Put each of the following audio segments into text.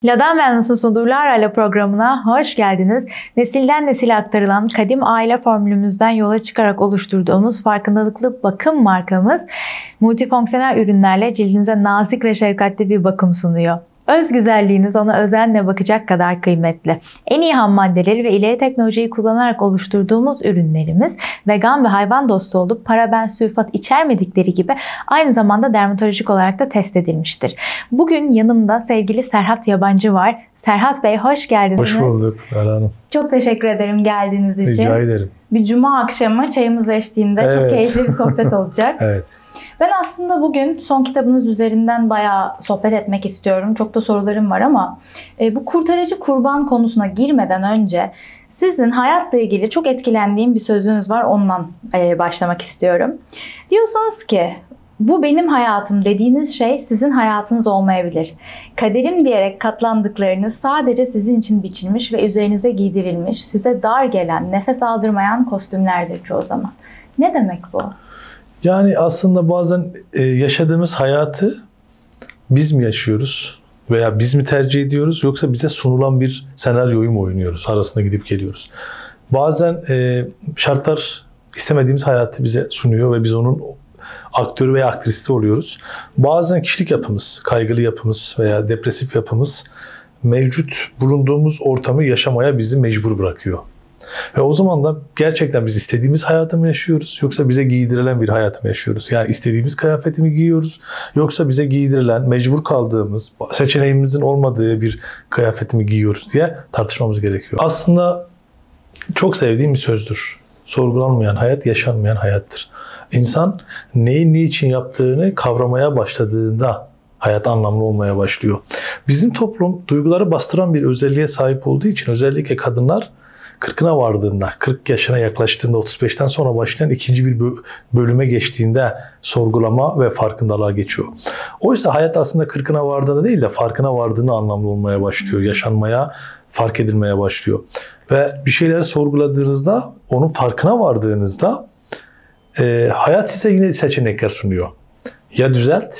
Ladan Wellness'ın sunduğu Lara'yla programına hoş geldiniz. Nesilden nesile aktarılan kadim aile formülümüzden yola çıkarak oluşturduğumuz farkındalıklı bakım markamız multifonksiyonel ürünlerle cildinize nazik ve şefkatli bir bakım sunuyor. Öz güzelliğiniz ona özenle bakacak kadar kıymetli. En iyi ham maddeleri ve ileri teknolojiyi kullanarak oluşturduğumuz ürünlerimiz vegan ve hayvan dostu olup paraben, sülfat içermedikleri gibi aynı zamanda dermatolojik olarak da test edilmiştir. Bugün yanımda sevgili Serhat Yabancı var. Serhat Bey hoş geldiniz. Hoş bulduk Lara Hanım. Çok teşekkür ederim geldiğiniz için. Rica ederim. Bir cuma akşamı çayımız eşliğinde çok keyifli bir sohbet olacak. Evet. Ben aslında bugün son kitabınız üzerinden bayağı sohbet etmek istiyorum. Çok da sorularım var ama bu kurtarıcı kurban konusuna girmeden önce sizin hayatla ilgili çok etkilendiğim bir sözünüz var. Ondan başlamak istiyorum. Diyorsunuz ki bu benim hayatım dediğiniz şey sizin hayatınız olmayabilir. Kaderim diyerek katlandıklarınız sadece sizin için biçilmiş ve üzerinize giydirilmiş, size dar gelen, nefes aldırmayan kostümlerdir çoğu zaman. Ne demek bu? Yani aslında bazen yaşadığımız hayatı biz mi yaşıyoruz veya biz mi tercih ediyoruz yoksa bize sunulan bir senaryoyu mu oynuyoruz? Arasında gidip geliyoruz. Bazen şartlar istemediğimiz hayatı bize sunuyor ve biz onun aktörü veya aktristi oluyoruz. Bazen kişilik yapımız, kaygılı yapımız veya depresif yapımız mevcut bulunduğumuz ortamı yaşamaya bizi mecbur bırakıyor. Ve o zaman da gerçekten biz istediğimiz hayatı mı yaşıyoruz yoksa bize giydirilen bir hayatı mı yaşıyoruz? Yani istediğimiz kıyafeti mi giyiyoruz yoksa bize giydirilen, mecbur kaldığımız, seçeneğimizin olmadığı bir kıyafeti mi giyiyoruz diye tartışmamız gerekiyor. Aslında çok sevdiğim bir sözdür. Sorgulanmayan hayat, yaşanmayan hayattır. İnsan neyi niçin yaptığını kavramaya başladığında hayat anlamlı olmaya başlıyor. Bizim toplum duyguları bastıran bir özelliğe sahip olduğu için özellikle kadınlar 40'ına vardığında, 40 yaşına yaklaştığında, 35'ten sonra başlayan ikinci bir bölüme geçtiğinde sorgulama ve farkındalığa geçiyor. Oysa hayat aslında 40'ına vardığında değil de farkına vardığında anlamlı olmaya başlıyor. Yaşanmaya, fark edilmeye başlıyor. Ve bir şeyleri sorguladığınızda, onun farkına vardığınızda hayat size yine seçenekler sunuyor. Ya düzelt,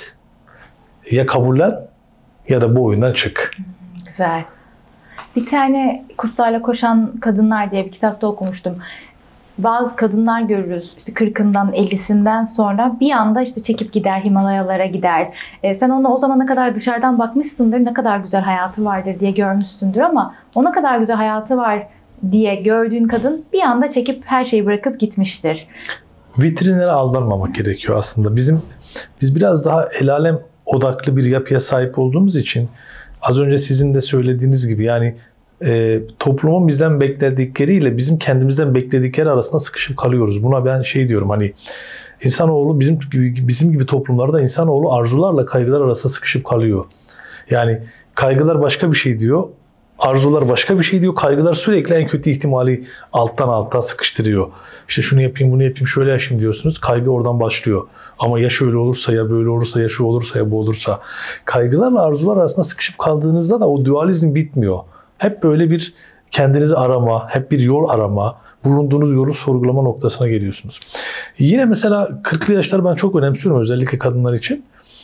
ya kabullen ya da bu oyundan çık. Güzel. Bir tane Kurtlarla Koşan Kadınlar diye bir kitapta okumuştum. Bazı kadınlar görürüz işte 40'ından 50'sinden sonra bir anda işte çekip gider, Himalayalara gider. Sen ona o zamana kadar dışarıdan bakmışsındır, ne kadar güzel hayatı vardır diye görmüşsündür ama o ne kadar güzel hayatı var diye gördüğün kadın bir anda çekip her şeyi bırakıp gitmiştir. Vitrinlere aldanmamak gerekiyor aslında. Biz biraz daha el alem odaklı bir yapıya sahip olduğumuz için az önce sizin de söylediğiniz gibi yani toplumun bizden bekledikleriyle bizim kendimizden bekledikleri arasında sıkışıp kalıyoruz. Buna ben diyorum hani insanoğlu bizim gibi toplumlarda insanoğlu arzularla kaygılar arasında sıkışıp kalıyor. Yani kaygılar başka bir şey diyor. Arzular başka bir şey diyor. Kaygılar sürekli en kötü ihtimali alttan sıkıştırıyor. İşte şunu yapayım, bunu yapayım, şöyle yaşayayım diyorsunuz. Kaygı oradan başlıyor. Ama ya şöyle olursa, ya böyle olursa, ya şu olursa, ya bu olursa. Kaygılarla arzular arasında sıkışıp kaldığınızda da o dualizm bitmiyor. Hep böyle bir kendinizi arama, hep bir yol arama, bulunduğunuz yolu sorgulama noktasına geliyorsunuz. Yine mesela 40'lı yaşları ben çok önemsiyorum özellikle kadınlar için.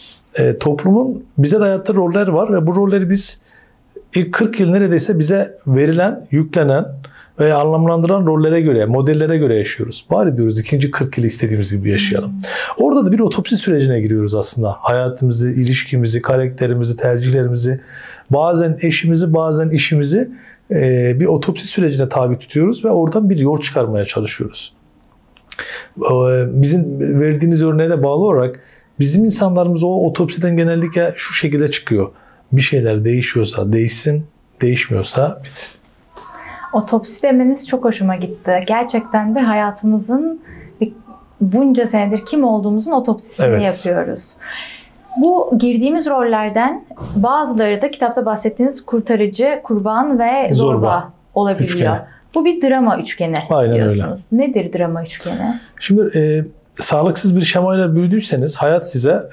Toplumun bize dayattığı roller var ve bu rolleri biz İlk 40 yıl neredeyse bize verilen, yüklenen ve anlamlandıran rollere göre, modellere göre yaşıyoruz. Bari diyoruz ikinci 40 yıl istediğimiz gibi yaşayalım. Orada da bir otopsi sürecine giriyoruz aslında. Hayatımızı, ilişkimizi, karakterimizi, tercihlerimizi, bazen eşimizi, bazen işimizi bir otopsi sürecine tabi tutuyoruz ve oradan bir yol çıkarmaya çalışıyoruz. Bizim verdiğiniz örneğe de bağlı olarak bizim insanlarımız o otopsiden genellikle şu şekilde çıkıyor. Bir şeyler değişiyorsa değişsin, değişmiyorsa bitsin. Otopsi demeniz çok hoşuma gitti. Gerçekten de hayatımızın bunca senedir kim olduğumuzun otopsisini yapıyoruz. Bu girdiğimiz rollerden bazıları da kitapta bahsettiğiniz kurtarıcı, kurban ve zorba olabiliyor. Üçgeni. Bu bir drama üçgeni. Aynen diyorsunuz. Öyle. Nedir drama üçgeni? Şimdi sağlıksız bir şemayla büyüdüyseniz hayat size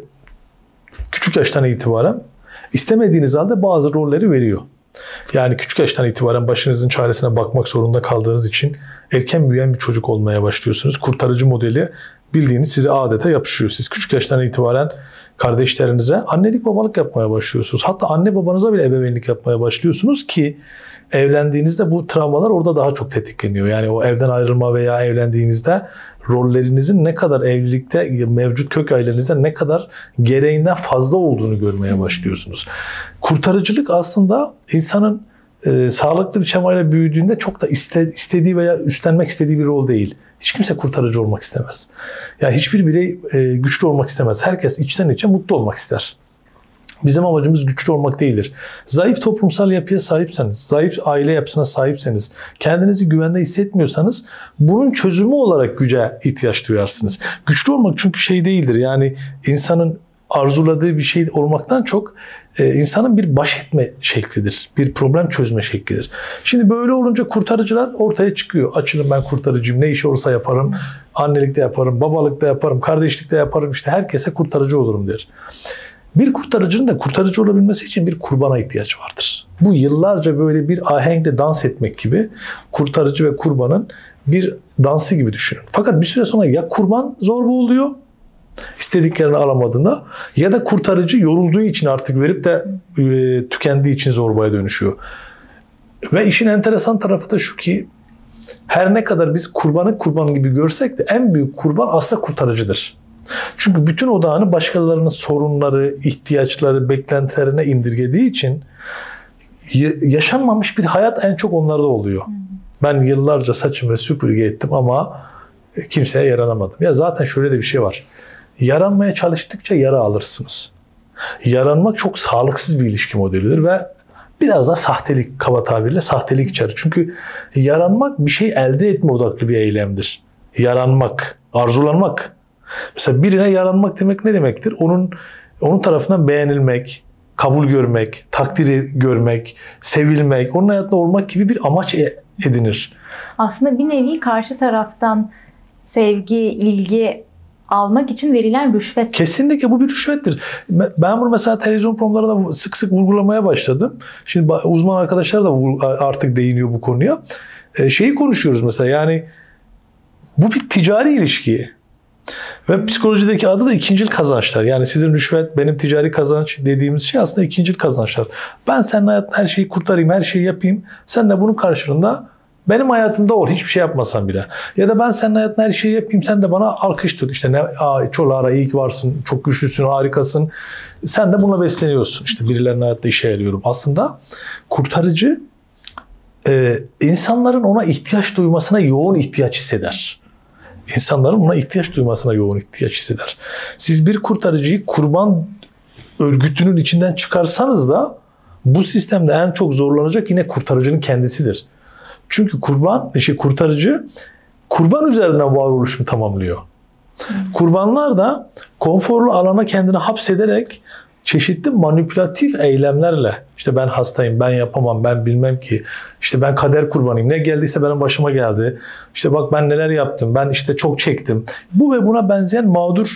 küçük yaştan itibaren İstemediğiniz halde bazı rolleri veriyor. Yani küçük yaştan itibaren başınızın çaresine bakmak zorunda kaldığınız için erken büyüyen bir çocuk olmaya başlıyorsunuz. Kurtarıcı modeli bildiğiniz size adeta yapışıyor. Siz küçük yaştan itibaren kardeşlerinize annelik babalık yapmaya başlıyorsunuz. Hatta anne babanıza bile ebeveynlik yapmaya başlıyorsunuz ki evlendiğinizde bu travmalar orada daha çok tetikleniyor. Yani o evden ayrılma veya evlendiğinizde rollerinizin ne kadar evlilikte mevcut kök ailenizde ne kadar gereğinden fazla olduğunu görmeye başlıyorsunuz. Kurtarıcılık aslında insanın sağlıklı bir şemayla büyüdüğünde çok da istediği veya üstlenmek istediği bir rol değil. Hiç kimse kurtarıcı olmak istemez. Yani hiçbir birey güçlü olmak istemez. Herkes içten içe mutlu olmak ister. Bizim amacımız güçlü olmak değildir. Zayıf toplumsal yapıya sahipseniz, zayıf aile yapısına sahipseniz, kendinizi güvende hissetmiyorsanız bunun çözümü olarak güce ihtiyaç duyarsınız. Güçlü olmak çünkü şey değildir. Yani insanın arzuladığı bir şey olmaktan çok insanın bir baş etme şeklidir. Bir problem çözme şeklidir. Şimdi böyle olunca kurtarıcılar ortaya çıkıyor. Açılın, ben kurtarıcıyım. Ne iş olursa yaparım. Annelikte yaparım, babalıkta yaparım, kardeşlikte yaparım. İşte herkese kurtarıcı olurum der. Bir kurtarıcının da kurtarıcı olabilmesi için bir kurbana ihtiyaç vardır. Bu yıllarca böyle bir ahenkle dans etmek gibi, kurtarıcı ve kurbanın bir dansı gibi düşünün. Fakat bir süre sonra ya kurban zorba oluyor, istediklerini alamadığında, ya da kurtarıcı yorulduğu için artık verip de tükendiği için zorbaya dönüşüyor. Ve işin enteresan tarafı da şu ki, her ne kadar biz kurbanı kurban gibi görsek de en büyük kurban aslında kurtarıcıdır. Çünkü bütün odağını başkalarının sorunları, ihtiyaçları, beklentilerine indirgediği için yaşanmamış bir hayat en çok onlarda oluyor. Ben yıllarca saçımı süpürge ettim ama kimseye yaranamadım. Ya zaten şöyle de bir şey var. Yaranmaya çalıştıkça yara alırsınız. Yaranmak çok sağlıksız bir ilişki modelidir ve biraz da sahtelik, kaba tabirle sahtelik içerir. Çünkü yaranmak bir şey elde etme odaklı bir eylemdir. Yaranmak, arzulanmak. Mesela birine yaranmak demek ne demektir? Onun tarafından beğenilmek, kabul görmek, takdir görmek, sevilmek, onun hayatında olmak gibi bir amaç edinir. Aslında bir nevi karşı taraftan sevgi, ilgi almak için verilen rüşvet. Kesinlikle bu bir rüşvettir. Ben bunu mesela televizyon programlarında sık sık vurgulamaya başladım. Şimdi uzman arkadaşlar da artık değiniyor bu konuya. Şeyi konuşuyoruz mesela, yani bu bir ticari ilişki. Ve psikolojideki adı da ikincil kazançlar. Yani sizin rüşvet, benim ticari kazanç dediğimiz şey aslında ikincil kazançlar. Ben senin hayatında her şeyi kurtarayım, her şeyi yapayım. Sen de bunun karşılığında benim hayatımda ol, hiçbir şey yapmasan bile. Ya da ben senin hayatında her şeyi yapayım, sen de bana alkış tut. İşte Çolara iyi ki varsın, çok güçlüsün, harikasın. Sen de bununla besleniyorsun. İşte birilerinin hayatta işe yarıyorum. Aslında kurtarıcı insanların ona ihtiyaç duymasına yoğun ihtiyaç hisseder. İnsanların ona ihtiyaç duymasına yoğun ihtiyaç hisseder. Siz bir kurtarıcıyı kurban örgütünün içinden çıkarsanız da bu sistemde en çok zorlanacak yine kurtarıcının kendisidir. Çünkü kurtarıcı kurban üzerinden varoluşunu tamamlıyor. Kurbanlar da konforlu alana kendini hapsederek çeşitli manipülatif eylemlerle, işte ben hastayım, ben yapamam, ben bilmem ki, işte ben kader kurbanıyım, ne geldiyse benim başıma geldi, işte bak ben neler yaptım, ben işte çok çektim. Bu ve buna benzeyen mağdur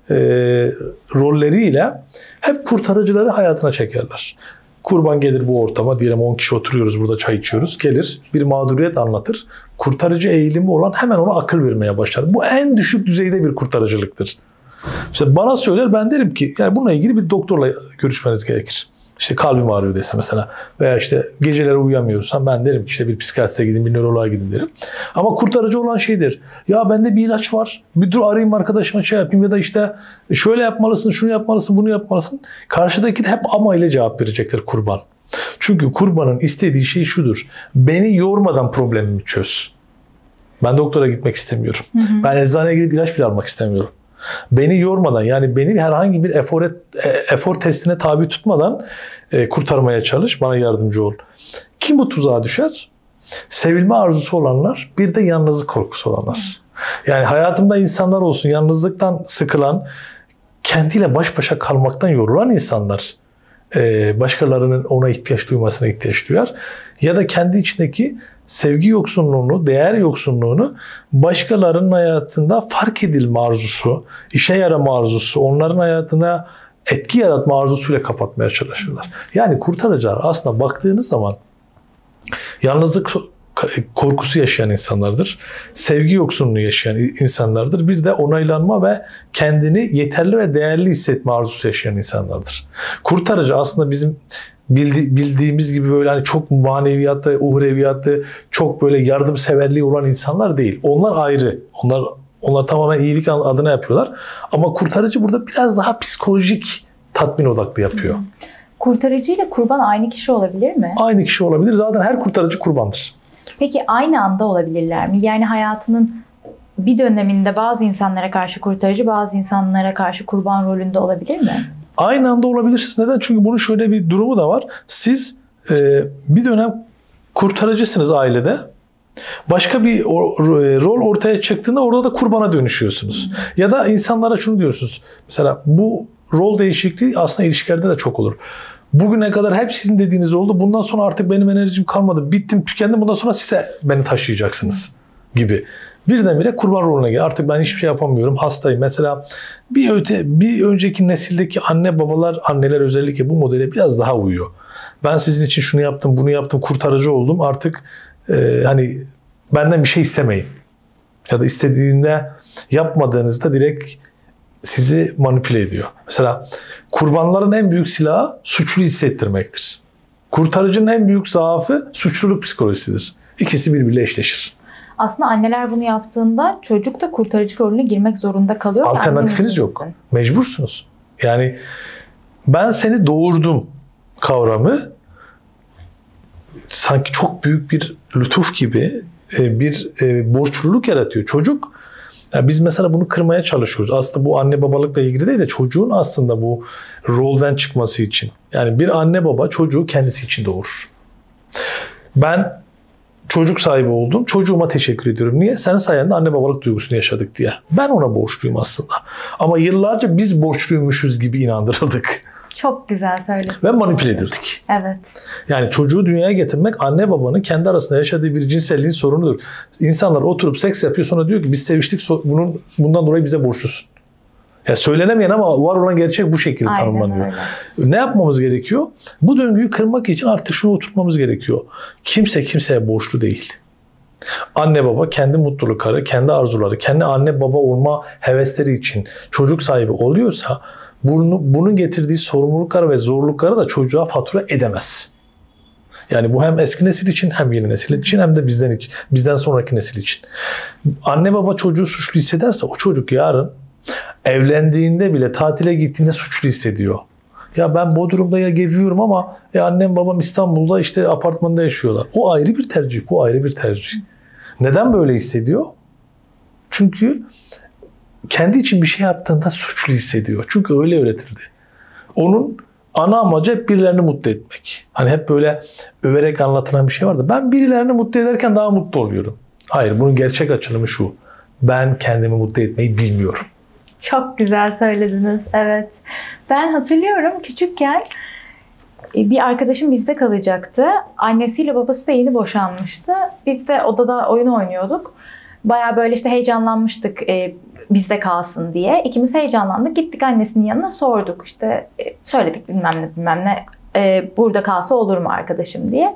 rolleriyle hep kurtarıcıları hayatına çekerler. Kurban gelir bu ortama, diyelim 10 kişi oturuyoruz burada, çay içiyoruz, gelir bir mağduriyet anlatır. Kurtarıcı eğilimi olan hemen ona akıl vermeye başlar. Bu en düşük düzeyde bir kurtarıcılıktır. Mesela bana söyler, ben derim ki yani bununla ilgili bir doktorla görüşmeniz gerekir. İşte kalbim ağrıyor dese mesela, veya işte geceleri uyuyamıyorsam ben derim ki işte bir psikiyatriste gidin, bir nöroloğa gidin derim. Ama kurtarıcı olan şeydir. Ya bende bir ilaç var, bir dur arayayım arkadaşıma şey yapayım, ya da işte şöyle yapmalısın, şunu yapmalısın, bunu yapmalısın. Karşıdaki de hep ama ile cevap verecektir kurban. Çünkü kurbanın istediği şey şudur: beni yormadan problemimi çöz. Ben doktora gitmek istemiyorum. Ben eczaneye gidip ilaç bile almak istemiyorum. Beni yormadan, yani beni herhangi bir efor testine tabi tutmadan kurtarmaya çalış, bana yardımcı ol. Kim bu tuzağa düşer? Sevilme arzusu olanlar, bir de yalnızlık korkusu olanlar. Yani hayatımda insanlar olsun, yalnızlıktan sıkılan, kendiyle baş başa kalmaktan yorulan insanlar başkalarının ona ihtiyaç duymasına ihtiyaç duyar. Ya da kendi içindeki sevgi yoksunluğunu, değer yoksunluğunu başkalarının hayatında fark edilme arzusu, işe yarama arzusu, onların hayatına etki yaratma arzusuyla kapatmaya çalışırlar. Yani kurtarıcılar aslında baktığınız zaman yalnızlık korkusu yaşayan insanlardır. Sevgi yoksunluğu yaşayan insanlardır. Bir de onaylanma ve kendini yeterli ve değerli hissetme arzusu yaşayan insanlardır. Kurtarıcı aslında bizim bildiğimiz gibi böyle hani çok maneviyatı, uhreviyatı, çok böyle yardımseverliği olan insanlar değil. Onlar ayrı. Onlar tamamen iyilik adına yapıyorlar. Ama kurtarıcı burada biraz daha psikolojik tatmin odaklı yapıyor. Kurtarıcı ile kurban aynı kişi olabilir mi? Aynı kişi olabilir. Zaten her kurtarıcı kurbandır. Peki aynı anda olabilirler mi? Yani hayatının bir döneminde bazı insanlara karşı kurtarıcı, bazı insanlara karşı kurban rolünde olabilir mi? Aynı anda olabilirsiniz. Neden? Çünkü bunun şöyle bir durumu da var. Siz bir dönem kurtarıcısınız ailede. Başka bir rol ortaya çıktığında orada da kurbana dönüşüyorsunuz. Ya da insanlara şunu diyorsunuz. Mesela bu rol değişikliği aslında ilişkilerde de çok olur. Bugüne kadar hep sizin dediğiniz oldu. Bundan sonra artık benim enerjim kalmadı. Bittim, tükendim. Bundan sonra size beni taşıyacaksınız gibi. Birdenbire kurban rolüne geliyor. Artık ben hiçbir şey yapamıyorum. Hastayım. Mesela bir önceki nesildeki anne babalar, anneler özellikle bu modele biraz daha uyuyor. Ben sizin için şunu yaptım, bunu yaptım, kurtarıcı oldum. Artık hani benden bir şey istemeyin. Ya da istediğinde yapmadığınızda direkt sizi manipüle ediyor. Mesela kurbanların en büyük silahı suçlu hissettirmektir. Kurtarıcının en büyük zaafı suçluluk psikolojisidir. İkisi birbiriyle eşleşir. Aslında anneler bunu yaptığında çocuk da kurtarıcı rolüne girmek zorunda kalıyor. Alternatifiniz yok. Mecbursunuz. Yani ben seni doğurdum kavramı sanki çok büyük bir lütuf gibi bir borçluluk yaratıyor. Çocuk, yani biz mesela bunu kırmaya çalışıyoruz. Aslında bu anne babalıkla ilgili değil de çocuğun aslında bu rolden çıkması için. Yani bir anne baba çocuğu kendisi için doğurur. Ben çocuk sahibi oldum. Çocuğuma teşekkür ediyorum. Niye? Senin sayende anne babalık duygusunu yaşadık diye. Ben ona borçluyum aslında. Ama yıllarca biz borçluymuşuz gibi inandırıldık. Çok güzel söyledin. Ve manipüle edildik. Evet. Yani çocuğu dünyaya getirmek anne babanın kendi arasında yaşadığı bir cinselliğin sorunudur. İnsanlar oturup seks yapıyor, sonra diyor ki biz seviştik, bundan dolayı bize borçlusun. Ya söylenemeyen ama var olan gerçek bu şekilde tanımlanıyor. Ne yapmamız gerekiyor? Bu döngüyü kırmak için artık şunu oturtmamız gerekiyor. Kimse kimseye borçlu değil. Anne baba kendi mutlulukları, kendi arzuları, kendi anne baba olma hevesleri için çocuk sahibi oluyorsa bunun getirdiği sorumlulukları ve zorlukları da çocuğa fatura edemez. Yani bu hem eski nesil için hem yeni nesil için hem de bizden sonraki nesil için. Anne baba çocuğu suçlu hissederse o çocuk yarın evlendiğinde bile tatile gittiğinde suçlu hissediyor. Ya ben Bodrum'da ya geziyorum ama annem babam İstanbul'da işte apartmanda yaşıyorlar. O ayrı bir tercih, bu ayrı bir tercih. Neden böyle hissediyor? Çünkü kendi için bir şey yaptığında suçlu hissediyor. Çünkü öyle öğretildi. Onun ana amacı hep birilerini mutlu etmek. Hani hep böyle överek anlatılan bir şey vardı. Ben birilerini mutlu ederken daha mutlu oluyorum. Hayır, bunun gerçek açılımı şu. Ben kendimi mutlu etmeyi bilmiyorum. Çok güzel söylediniz. Evet. Ben hatırlıyorum küçükken bir arkadaşım bizde kalacaktı. Annesiyle babası da yeni boşanmıştı. Biz de odada oyun oynuyorduk. Bayağı böyle işte heyecanlanmıştık bizde kalsın diye. İkimiz heyecanlandık. Gittik annesinin yanına sorduk. İşte söyledik bilmem ne burada kalsa olur mu arkadaşım diye.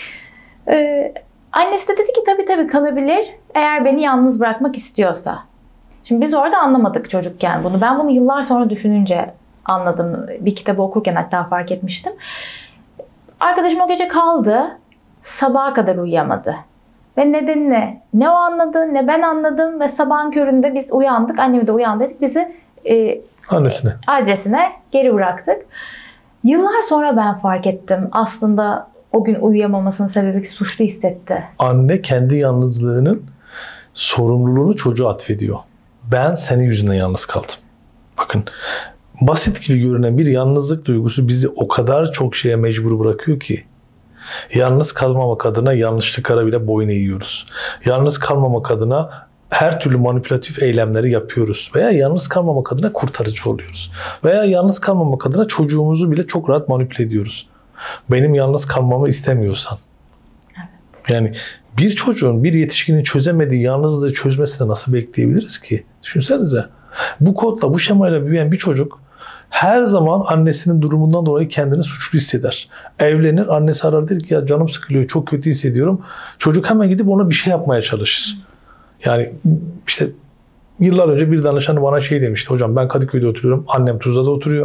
Annesi de dedi ki tabii kalabilir eğer beni yalnız bırakmak istiyorsa. Şimdi biz orada anlamadık çocukken bunu. Ben bunu yıllar sonra düşününce anladım. Bir kitabı okurken hatta fark etmiştim. Arkadaşım o gece kaldı. Sabaha kadar uyuyamadı. Ve nedenini ne o anladı ne ben anladım. Ve sabahın köründe biz uyandık. Annemi de uyandırdık. Bizi adresine geri bıraktık. Yıllar sonra ben fark ettim. Aslında o gün uyuyamamasının sebebi suçlu hissetti. Anne kendi yalnızlığının sorumluluğunu çocuğa atfediyor. Ben senin yüzünden yalnız kaldım. Bakın, basit gibi görünen bir yalnızlık duygusu bizi o kadar çok şeye mecbur bırakıyor ki. Yalnız kalmamak adına yanlışlıklara bile boyun eğiyoruz. Yalnız kalmamak adına her türlü manipülatif eylemleri yapıyoruz. Veya yalnız kalmamak adına kurtarıcı oluyoruz. Veya yalnız kalmamak adına çocuğumuzu bile çok rahat manipüle ediyoruz. Benim yalnız kalmamı istemiyorsan. Evet. Yani bir çocuğun, bir yetişkinin çözemediği yalnızlığı çözmesine nasıl bekleyebiliriz ki? Düşünsenize. Bu kodla, bu şemayla büyüyen bir çocuk her zaman annesinin durumundan dolayı kendini suçlu hisseder. Evlenir, annesi arar, der ki ya canım sıkılıyor, çok kötü hissediyorum. Çocuk hemen gidip ona bir şey yapmaya çalışır. Yani işte yıllar önce bir danışanı bana şey demişti. Hocam ben Kadıköy'de oturuyorum, annem Tuzla'da oturuyor.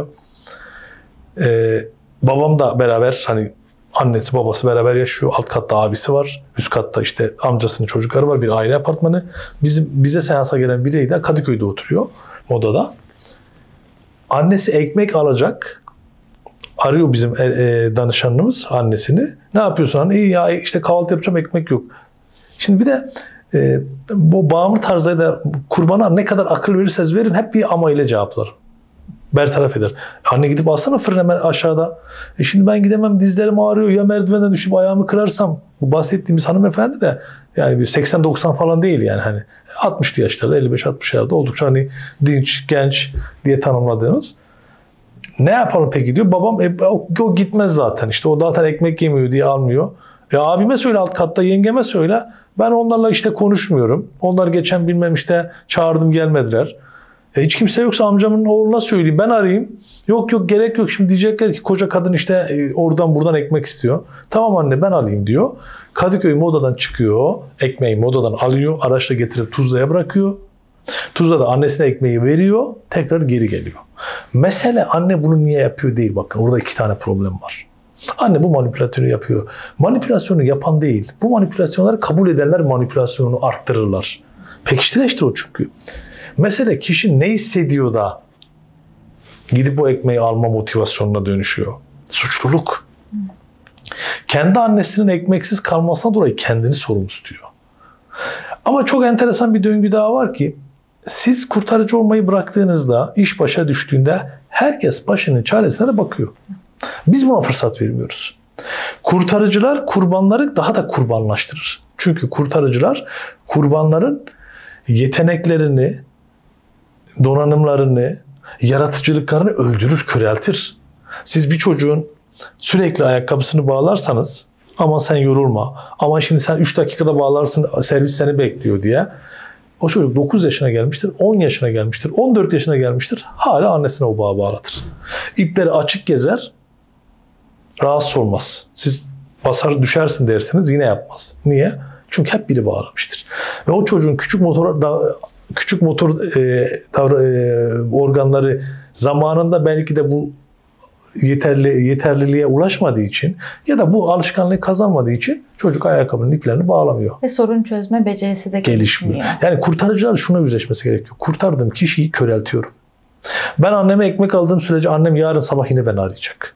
Babam da beraber, hani annesi babası beraber yaşıyor. Alt katta abisi var. Üst katta işte amcasının çocukları var. Bir aile apartmanı. Bize seansa gelen birey de Kadıköy'de oturuyor. Modada. Annesi ekmek alacak. Arıyor bizim danışanımız annesini. Ne yapıyorsun anne? İyi ya işte kahvaltı yapacağım, ekmek yok. Şimdi bir de bu bağımlı tarzda da kurbana ne kadar akıl verirseniz verin hep bir ama ile cevaplar. Bertaraf eder. Anne gidip alsana fırın hemen aşağıda. Şimdi ben gidemem, dizlerim ağrıyor. Ya merdivenden düşüp ayağımı kırarsam. Bu bahsettiğimiz hanımefendi de yani 80-90 falan değil yani, hani 60'lı yaşlarda, 55-60'larda oldukça hani dinç, genç diye tanımladığımız. Ne yapalım peki diyor. Babam o gitmez zaten, işte o zaten ekmek yemiyor diye almıyor. Abime söyle alt katta, yengeme söyle. Ben onlarla işte konuşmuyorum. Onlar geçen bilmem işte çağırdım gelmediler. Hiç kimse yoksa amcamın oğluna söyleyeyim, ben arayayım. Yok gerek yok, şimdi diyecekler ki koca kadın işte oradan buradan ekmek istiyor. Tamam anne ben alayım diyor. Kadıköy Moda'dan çıkıyor, ekmeği Moda'dan alıyor, araçla getirip Tuzla'ya bırakıyor. Tuzla'da annesine ekmeği veriyor, tekrar geri geliyor. Mesele anne bunu niye yapıyor değil, bakın orada 2 tane problem var. Anne bu manipülasyonu yapıyor. Manipülasyonu yapan değil, bu manipülasyonları kabul edenler manipülasyonu arttırırlar. Pekiştireçtir o çünkü. Mesele kişi ne hissediyor da gidip bu ekmeği alma motivasyonuna dönüşüyor. Suçluluk. Kendi annesinin ekmeksiz kalmasına dolayı kendini sorumlu tutuyor. Ama çok enteresan bir döngü daha var ki siz kurtarıcı olmayı bıraktığınızda, iş başa düştüğünde herkes başının çaresine de bakıyor. Biz buna fırsat vermiyoruz. Kurtarıcılar kurbanları daha da kurbanlaştırır. Çünkü kurtarıcılar kurbanların yeteneklerini, donanımlarını, yaratıcılıklarını öldürür, köreltir. Siz bir çocuğun sürekli ayakkabısını bağlarsanız, aman sen yorulma, aman şimdi sen 3 dakikada bağlarsın, servis seni bekliyor diye, o çocuk 9 yaşına gelmiştir, 10 yaşına gelmiştir, 14 yaşına gelmiştir, hala annesine o bağı bağlatır. İpleri açık gezer, rahatsız olmaz. Siz basar düşersin dersiniz, yine yapmaz. Niye? Çünkü hep biri bağlamıştır. Ve o çocuğun küçük motor organları zamanında belki de bu yeterliliğe ulaşmadığı için ya da bu alışkanlığı kazanmadığı için çocuk ayakkabının iplerini bağlamıyor. Ve sorun çözme becerisi de gelişmiyor. Yani kurtarıcılar şuna yüzleşmesi gerekiyor. Kurtardığım kişiyi köreltiyorum. Ben anneme ekmek aldığım sürece annem yarın sabah yine beni arayacak.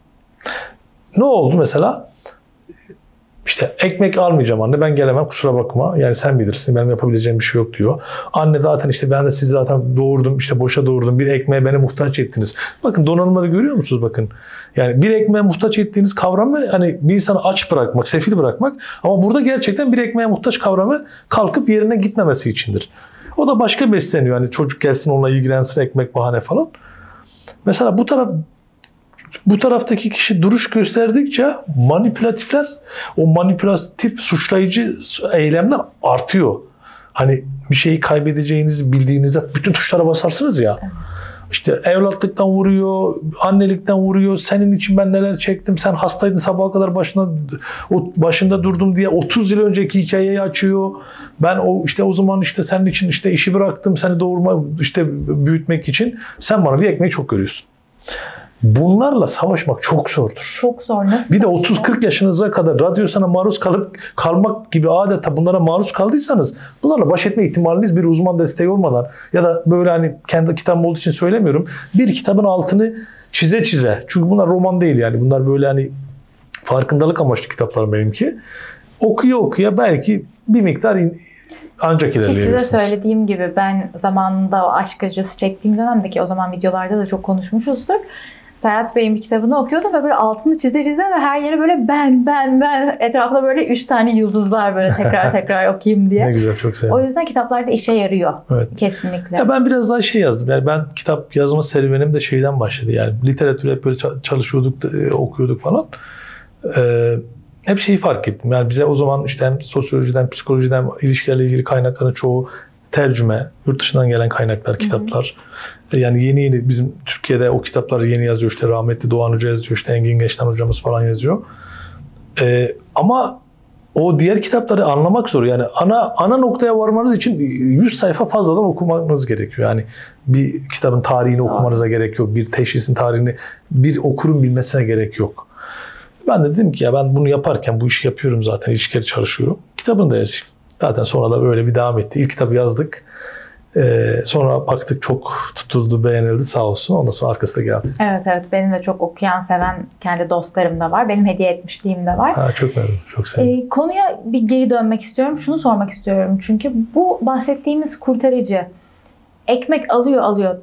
Ne oldu mesela? İşte ekmek almayacağım anne, ben gelemem kusura bakma, yani sen bilirsin, benim yapabileceğim bir şey yok diyor. Anne zaten işte ben de sizi zaten doğurdum, işte boşa doğurdum, bir ekmeğe beni muhtaç ettiniz. Bakın donanımları görüyor musunuz, bakın. Yani bir ekmeğe muhtaç ettiğiniz kavramı hani bir insanı aç bırakmak, sefil bırakmak, ama burada gerçekten bir ekmeğe muhtaç kavramı kalkıp yerine gitmemesi içindir. O da başka besleniyor, hani çocuk gelsin onunla ilgilensin, ekmek bahane falan. Mesela bu taraftaki kişi duruş gösterdikçe manipülatifler, o manipülatif suçlayıcı eylemler artıyor. Hani bir şeyi kaybedeceğinizi bildiğinizde bütün tuşlara basarsınız ya. İşte evlatlıktan vuruyor, annelikten vuruyor. Senin için ben neler çektim, sen hastaydın sabaha kadar başında durdum diye 30 yıl önceki hikayeyi açıyor. Ben o zaman işte senin için işte işi bıraktım, seni büyütmek için. Sen bana bir ekmeği çok görüyorsun. Bunlarla savaşmak çok zordur. Çok zor. Nasıl? Bir de 30-40 yaşınıza kadar radyasyona maruz kalmak gibi adeta bunlara maruz kaldıysanız bunlarla baş etme ihtimaliniz bir uzman desteği olmadan ya da böyle hani kendi kitabım olduğu için söylemiyorum. Bir kitabın altını çize. Çünkü bunlar roman değil yani. Bunlar böyle hani farkındalık amaçlı kitaplar benimki. Okuya belki bir miktar ancak ilerleyebilirsiniz. Ki size söylediğim gibi ben zamanında o aşk acısı çektiğim dönemdeki, o zaman videolarda da çok konuşmuşuzdur. Serhat Bey'in bir kitabını okuyordum ve böyle altını çize ve her yere böyle ben etrafında böyle 3 tane yıldızlar böyle tekrar okuyayım diye. Ne güzel, çok sevdim. O yüzden kitaplarda işe yarıyor. Evet. Kesinlikle. Ya ben biraz daha yazdım. Yani ben kitap yazma serüvenim de şeyden başladı. Yani literatür hep böyle çalışıyorduk, okuyorduk falan. Hep şeyi fark ettim. Yani bize o zaman işte hem sosyolojiden, psikolojiden, ilişkilerle ilgili kaynakların çoğu tercüme, yurt dışından gelen kaynaklar, kitaplar. Yani yeni bizim Türkiye'de o kitapları yeni yazıyor. İşte rahmetli Doğan Hoca yazıyor. İşte Engin Geçten hocamız falan yazıyor. Ama o diğer kitapları anlamak zor. Yani ana noktaya varmanız için 100 sayfa fazladan okumanız gerekiyor. Yani bir kitabın tarihini okumanıza gerek yok. Bir teşhisin tarihini bir okurun bilmesine gerek yok. Ben de dedim ki ya ben bunu yaparken bu işi yapıyorum zaten. İlişkileri çalışıyorum. Kitabını da yazayım. Zaten sonra da böyle bir devam etti. İlk kitabı yazdık. Sonra baktık çok tutuldu, beğenildi sağ olsun. Ondan sonra arkası da geldi. Evet. Benim de çok okuyan, seven kendi dostlarım da var. Benim hediye etmişliğim de var. Çok memnunum. Çok sevindim. Konuya bir geri dönmek istiyorum. Şunu sormak istiyorum. Çünkü bu bahsettiğimiz kurtarıcı ekmek alıyor.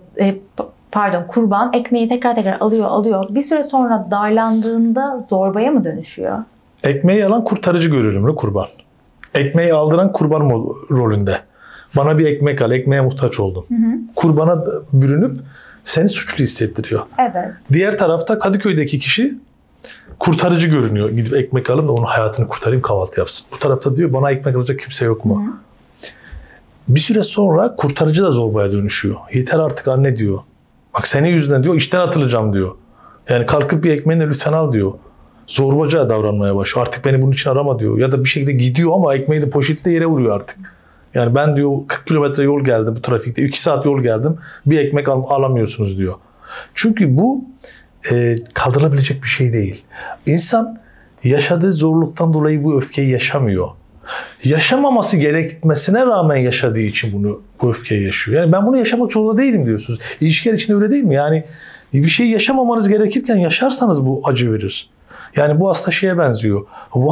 Kurban ekmeği tekrar alıyor. Bir süre sonra darlandığında zorbaya mı dönüşüyor? Ekmeği alan kurtarıcı görünümlü kurban. Ekmeği aldıran kurban rolünde. Bana bir ekmek al, ekmeğe muhtaç oldum. Kurbana bürünüp seni suçlu hissettiriyor. Evet. Diğer tarafta Kadıköy'deki kişi kurtarıcı görünüyor. Gidip ekmek alayım da onun hayatını kurtarayım, kahvaltı yapsın. Bu tarafta diyor bana ekmek alacak kimse yok mu? Bir süre sonra kurtarıcı da zorbaya dönüşüyor. Yeter artık anne diyor. Bak senin yüzünden diyor işten atılacağım diyor. Yani kalkıp bir ekmeğini lütfen al diyor. Zorbaca davranmaya başlıyor. Artık beni bunun için arama diyor. Ya da bir şekilde gidiyor ama ekmeği de poşeti de yere vuruyor artık. Yani ben diyor 40 kilometre yol geldim bu trafikte. 2 saat yol geldim. Bir ekmek alamıyorsunuz diyor. Çünkü bu kaldırılabilecek bir şey değil. İnsan yaşadığı zorluktan dolayı bu öfkeyi yaşamıyor. Yaşamaması gerekmesine rağmen yaşadığı için bu öfkeyi yaşıyor. Yani ben bunu yaşamak zorunda değilim diyorsunuz. İlişkiler içinde öyle değil mi? Yani bir şey yaşamamanız gerekirken yaşarsanız bu acı verir. Yani bu aslında şeye benziyor.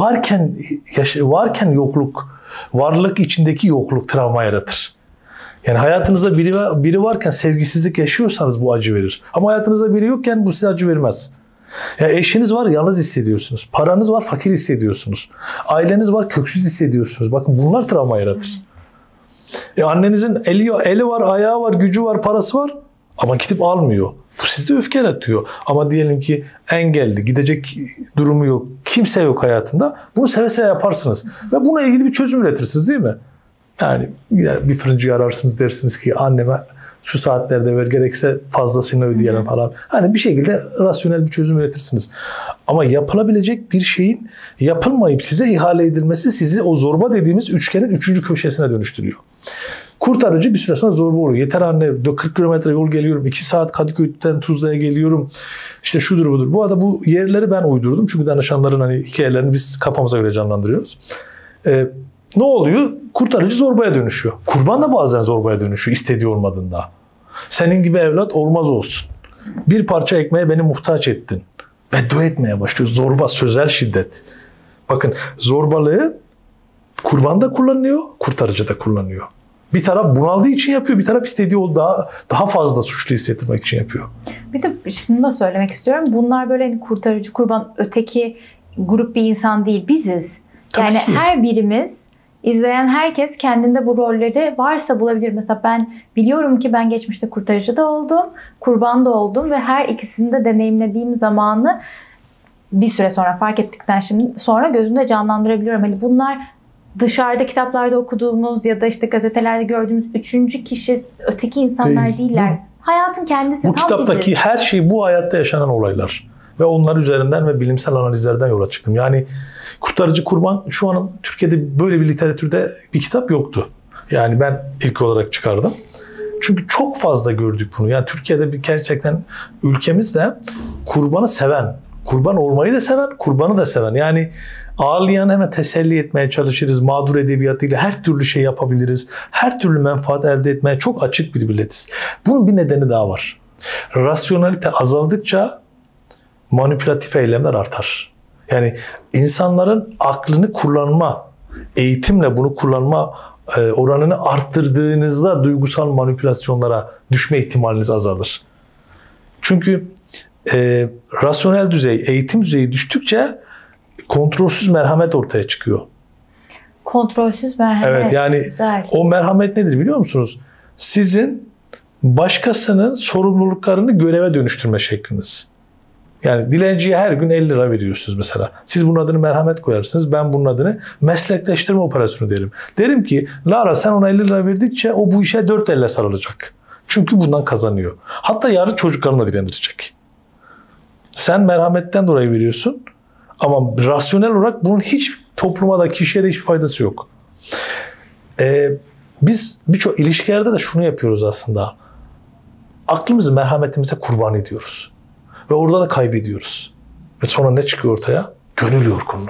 Varken yokluk, varlık içindeki yokluk travma yaratır. Yani hayatınızda biri varken sevgisizlik yaşıyorsanız bu acı verir. Ama hayatınızda biri yokken bu size acı vermez. Yani eşiniz var yalnız hissediyorsunuz. Paranız var fakir hissediyorsunuz. Aileniz var köksüz hissediyorsunuz. Bakın bunlar travma yaratır. Annenizin eli var, ayağı var, gücü var, parası var ama gidip almıyor. Bu sizde öfke yaratıyor. Ama diyelim ki engelli, gidecek durumu yok, kimse yok hayatında. Bunu seve seve yaparsınız. Ve buna ilgili bir çözüm üretirsiniz değil mi? Yani bir fırıncıyı ararsınız dersiniz ki anneme şu saatlerde ver gerekse fazlasını ödeyelim falan. Hani bir şekilde rasyonel bir çözüm üretirsiniz. Ama yapılabilecek bir şeyin yapılmayıp size ihale edilmesi sizi o zorba dediğimiz üçgenin 3. köşesine dönüştürüyor. Kurtarıcı bir süre sonra zorba oluyor. Yeter anne 40 kilometre yol geliyorum. 2 saat Kadıköy'den Tuzla'ya geliyorum. İşte şudur budur. Bu arada bu yerleri ben uydurdum. Çünkü danışanların hani hikayelerini biz kafamıza göre canlandırıyoruz. Ne oluyor? Kurtarıcı zorbaya dönüşüyor. Kurban da bazen zorbaya dönüşüyor istediği olmadığında. Senin gibi evlat olmaz olsun. Bir parça ekmeğe beni muhtaç ettin. Beddua etmeye başlıyor. Zorba, sözel şiddet. Bakın zorbalığı kurban da kullanıyor, kurtarıcı da kullanıyor. Bir taraf bunaldığı için yapıyor, bir taraf istediği o daha fazla suçlu hissettirmek için yapıyor. Bir de şunu da söylemek istiyorum. Bunlar böyle hani kurtarıcı, kurban, öteki grup bir insan değil, biziz. Yani her birimiz, izleyen herkes kendinde bu rolleri varsa bulabilir. Mesela ben biliyorum ki ben geçmişte kurtarıcı da oldum, kurban da oldum ve her ikisini de deneyimlediğim zamanı bir süre sonra fark ettikten sonra gözümde canlandırabiliyorum. Hani bunlar dışarıda kitaplarda okuduğumuz ya da işte gazetelerde gördüğümüz üçüncü kişi, öteki insanlar değiller. Hayatın kendisi. Bu kitaptaki her şey bu hayatta yaşanan olaylar. Ve onlar üzerinden ve bilimsel analizlerden yola çıktım. Yani kurtarıcı kurban şu an Türkiye'de böyle bir literatürde bir kitap yoktu. Yani ben ilk olarak çıkardım. Çünkü çok fazla gördük bunu. Yani Türkiye'de gerçekten ülkemizde kurbanı seven, kurban olmayı da seven, kurbanı da seven. Yani ağlayanı hemen teselli etmeye çalışırız. Mağdur edebiyatıyla her türlü şey yapabiliriz. Her türlü menfaat elde etmeye çok açık bir milletiz. Bunun bir nedeni daha var. Rasyonelite azaldıkça manipülatif eylemler artar. Yani insanların aklını kullanma, eğitimle bunu kullanma oranını arttırdığınızda duygusal manipülasyonlara düşme ihtimaliniz azalır. Çünkü rasyonel düzey, eğitim düzeyi düştükçe kontrolsüz merhamet ortaya çıkıyor. Kontrolsüz merhamet. Evet, yani güzel. O merhamet nedir biliyor musunuz? Sizin başkasının sorumluluklarını göreve dönüştürme şekliniz. Yani dilenciye her gün 50 lira veriyorsunuz mesela. Siz bunun adını merhamet koyarsınız. Ben bunun adını meslekleştirme operasyonu derim. Derim ki Lara sen ona 50 lira verdikçe o bu işe 4 elle sarılacak. Çünkü bundan kazanıyor. Hatta yarın çocuklarına dilendirecek. Sen merhametten dolayı veriyorsun. Ama rasyonel olarak bunun hiç topluma da kişiye de hiçbir faydası yok. Biz birçok ilişkilerde de şunu yapıyoruz aslında. Aklımızı merhametimize kurban ediyoruz. Ve orada da kaybediyoruz. Ve sonra ne çıkıyor ortaya? Gönül yorgunluğu.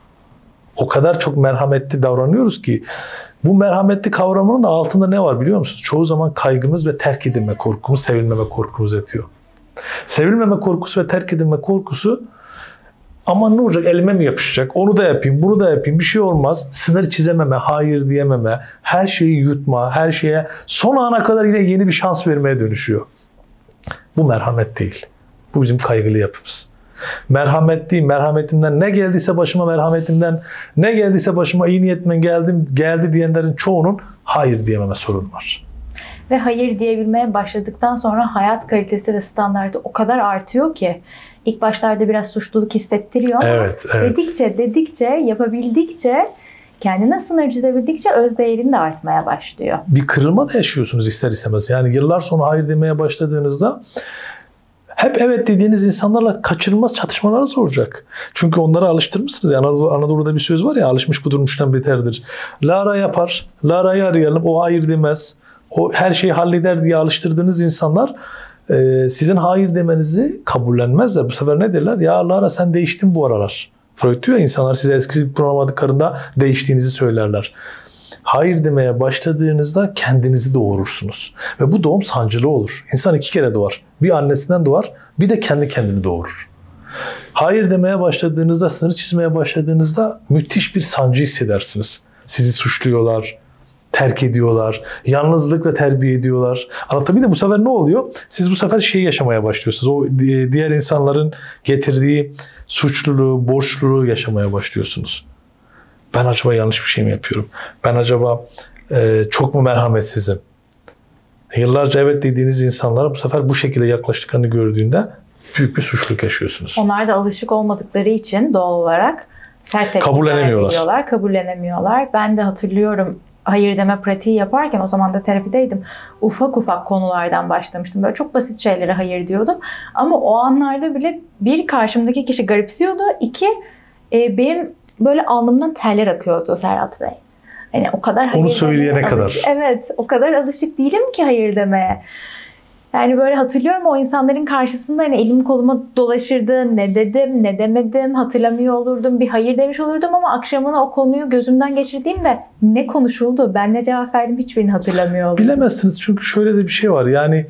O kadar çok merhametli davranıyoruz ki bu merhametli kavramının da altında ne var biliyor musunuz? Çoğu zaman kaygımız ve terk edilme korkumuz, sevilmeme korkumuz yatıyor. Sevilmeme korkusu ve terk edilme korkusu aman ne olacak elime mi yapışacak? Onu da yapayım, bunu da yapayım. Bir şey olmaz. Sınır çizememe, hayır diyememe, her şeyi yutma, her şeye son ana kadar yine yeni bir şans vermeye dönüşüyor. Bu merhamet değil. Bu bizim kaygılı yapımız. Merhamet değil, merhametimden ne geldiyse başıma merhametimden, ne geldiyse başıma iyi niyetimden geldi diyenlerin çoğunun hayır diyememe sorunu var. Ve hayır diyebilmeye başladıktan sonra hayat kalitesi ve standartı o kadar artıyor ki ilk başlarda biraz suçluluk hissettiriyor ama evet. dedikçe, yapabildikçe, kendine sınır çizebildikçe özdeğerin de artmaya başlıyor. Bir kırılma da yaşıyorsunuz ister istemez. Yani yıllar sonra hayır demeye başladığınızda hep evet dediğiniz insanlarla kaçırılmaz çatışmalarınız olacak. Çünkü onlara alıştırmışsınız. Yani Anadolu'da bir söz var ya, alışmış kudurmuştan beterdir. Lara yapar, Lara'yı arayalım, o hayır demez, o her şeyi halleder diye alıştırdığınız insanlar sizin hayır demenizi kabullenmezler. Bu sefer ne derler? Ya Lara sen değiştin bu aralar. Freud diyor ya, insanlar size eskisi bulamadıklarında değiştiğinizi söylerler. Hayır demeye başladığınızda kendinizi doğurursunuz. Ve bu doğum sancılı olur. İnsan 2 kere doğar. Bir annesinden doğar, bir de kendi kendini doğurur. Hayır demeye başladığınızda, sınır çizmeye başladığınızda müthiş bir sancı hissedersiniz. Sizi suçluyorlar, terk ediyorlar, yalnızlıkla terbiye ediyorlar. Anlatabildim mi? Bu sefer ne oluyor? Siz bu sefer şeyi yaşamaya başlıyorsunuz. O diğer insanların getirdiği suçluluğu, borçluluğu yaşamaya başlıyorsunuz. Ben acaba yanlış bir şey mi yapıyorum? Ben acaba çok mu merhametsizim? Yıllarca evet dediğiniz insanlara bu sefer bu şekilde yaklaştıklarını gördüğünde büyük bir suçluluk yaşıyorsunuz. Onlar da alışık olmadıkları için doğal olarak sert tepkiler veriyorlar, kabullenemiyorlar. Ben de hatırlıyorum hayır deme pratiği yaparken, o zaman da terapideydim. Ufak ufak konulardan başlamıştım. Böyle çok basit şeylere hayır diyordum. Ama o anlarda bile bir, karşımdaki kişi garipsiyordu. 2, benim böyle alnımdan terler akıyordu Serhat Bey. Yani o kadar hayır onu söyleyene kadar. Evet, o kadar alışık değilim ki hayır demeye. Yani böyle hatırlıyorum o insanların karşısında hani elim koluma dolaşırdı. Ne dedim, ne demedim hatırlamıyor olurdum. Bir hayır demiş olurdum ama akşamına o konuyu gözümden geçirdiğimde ne konuşuldu, ben ne cevap verdim hiçbirini hatırlamıyor olurdum. Bilemezsiniz çünkü şöyle de bir şey var. Yani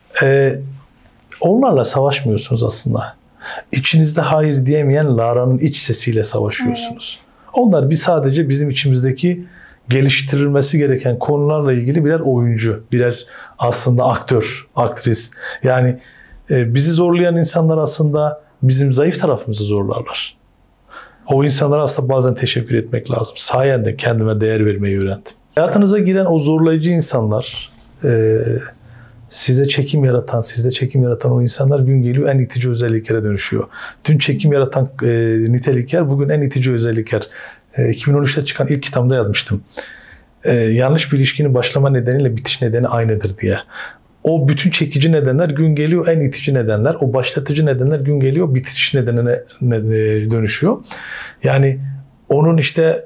onlarla savaşmıyorsunuz aslında. İçinizde hayır diyemeyen Lara'nın iç sesiyle savaşıyorsunuz. Evet. Onlar sadece bizim içimizdeki geliştirilmesi gereken konularla ilgili birer oyuncu, birer aslında aktör, aktris. Yani bizi zorlayan insanlar aslında bizim zayıf tarafımızı zorlarlar. O insanlara aslında bazen teşekkür etmek lazım. Sayende kendime değer vermeyi öğrendim. Hayatınıza giren o zorlayıcı insanlar, sizde çekim yaratan o insanlar gün geliyor en itici özelliklere dönüşüyor. Dün çekim yaratan nitelikler bugün en itici özellikler. 2013'te çıkan ilk kitabımda yazmıştım. Yanlış bir ilişkinin başlama nedeniyle bitiş nedeni aynıdır diye. O bütün çekici nedenler gün geliyor en itici nedenler. O başlatıcı nedenler gün geliyor bitiş nedenine dönüşüyor. Yani onun işte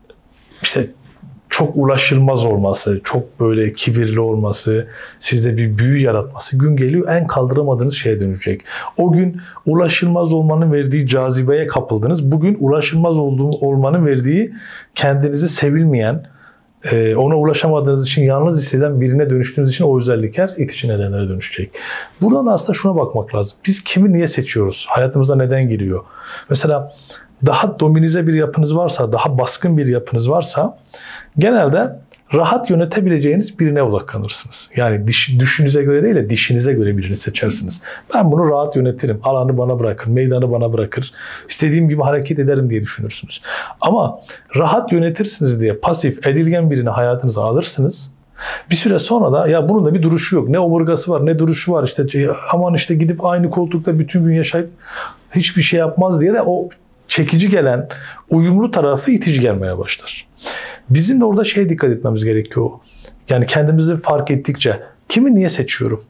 çok ulaşılmaz olması, çok böyle kibirli olması, sizde bir büyü yaratması gün geliyor en kaldıramadığınız şeye dönecek. O gün ulaşılmaz olmanın verdiği cazibeye kapıldınız. Bugün ulaşılmaz olmanın verdiği kendinizi sevilmeyen, ona ulaşamadığınız için yalnız hisseden birine dönüştüğünüz için o özellikler itici nedenlere dönüşecek. Buradan da aslında şuna bakmak lazım. Biz kimi niye seçiyoruz? Hayatımıza neden giriyor? Mesela daha dominize bir yapınız varsa, daha baskın bir yapınız varsa genelde rahat yönetebileceğiniz birine odaklanırsınız. Yani düşünüze göre değil de dişinize göre birini seçersiniz. Ben bunu rahat yönetirim. Alanı bana bırakır, meydanı bana bırakır. İstediğim gibi hareket ederim diye düşünürsünüz. Ama rahat yönetirsiniz diye pasif, edilgen birini hayatınıza alırsınız Bir süre sonra da ya bunun da bir duruşu yok. Ne omurgası var, ne duruşu var. İşte aman işte gidip aynı koltukta bütün gün yaşayıp hiçbir şey yapmaz diye de o çekici gelen, uyumlu tarafı itici gelmeye başlar. Bizim de orada dikkat etmemiz gerekiyor. Yani kendimizi fark ettikçe kimi niye seçiyorum?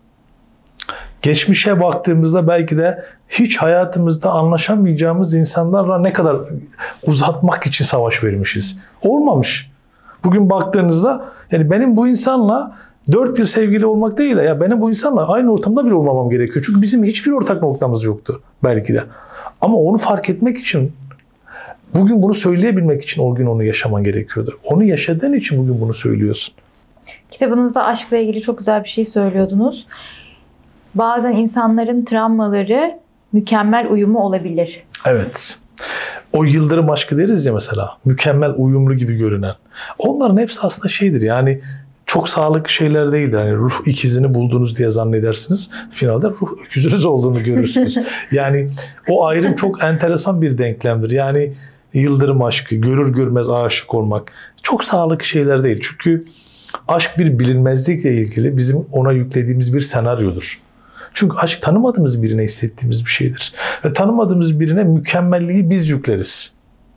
Geçmişe baktığımızda belki de hiç hayatımızda anlaşamayacağımız insanlarla ne kadar uzatmak için savaş vermişiz. Olmamış. Bugün baktığınızda yani benim bu insanla 4 yıl sevgili olmak değil de ya benim bu insanla aynı ortamda bile olmamam gerekiyor. Çünkü bizim hiçbir ortak noktamız yoktu belki de. Ama onu fark etmek için, bugün bunu söyleyebilmek için o gün onu yaşaman gerekiyordu. Onu yaşadığın için bugün bunu söylüyorsun. Kitabınızda aşkla ilgili çok güzel bir şey söylüyordunuz. Bazen insanların travmaları mükemmel uyumu olabilir. Evet. O yıldırım aşkı deriz ya mesela. Mükemmel uyumlu gibi görünen. Onların hepsi aslında yani çok sağlıklı şeyler değildir. Hani ruh ikizini buldunuz diye zannedersiniz. Finalde ruh öküzünüz olduğunu görürsünüz. Yani o ayrım çok enteresan bir denklemdir. Yani yıldırım aşkı, görür görmez aşık olmak çok sağlıklı şeyler değil. Çünkü aşk bir bilinmezlikle ilgili bizim ona yüklediğimiz bir senaryodur. Çünkü aşk tanımadığımız birine hissettiğimiz bir şeydir. Ve tanımadığımız birine mükemmelliği biz yükleriz.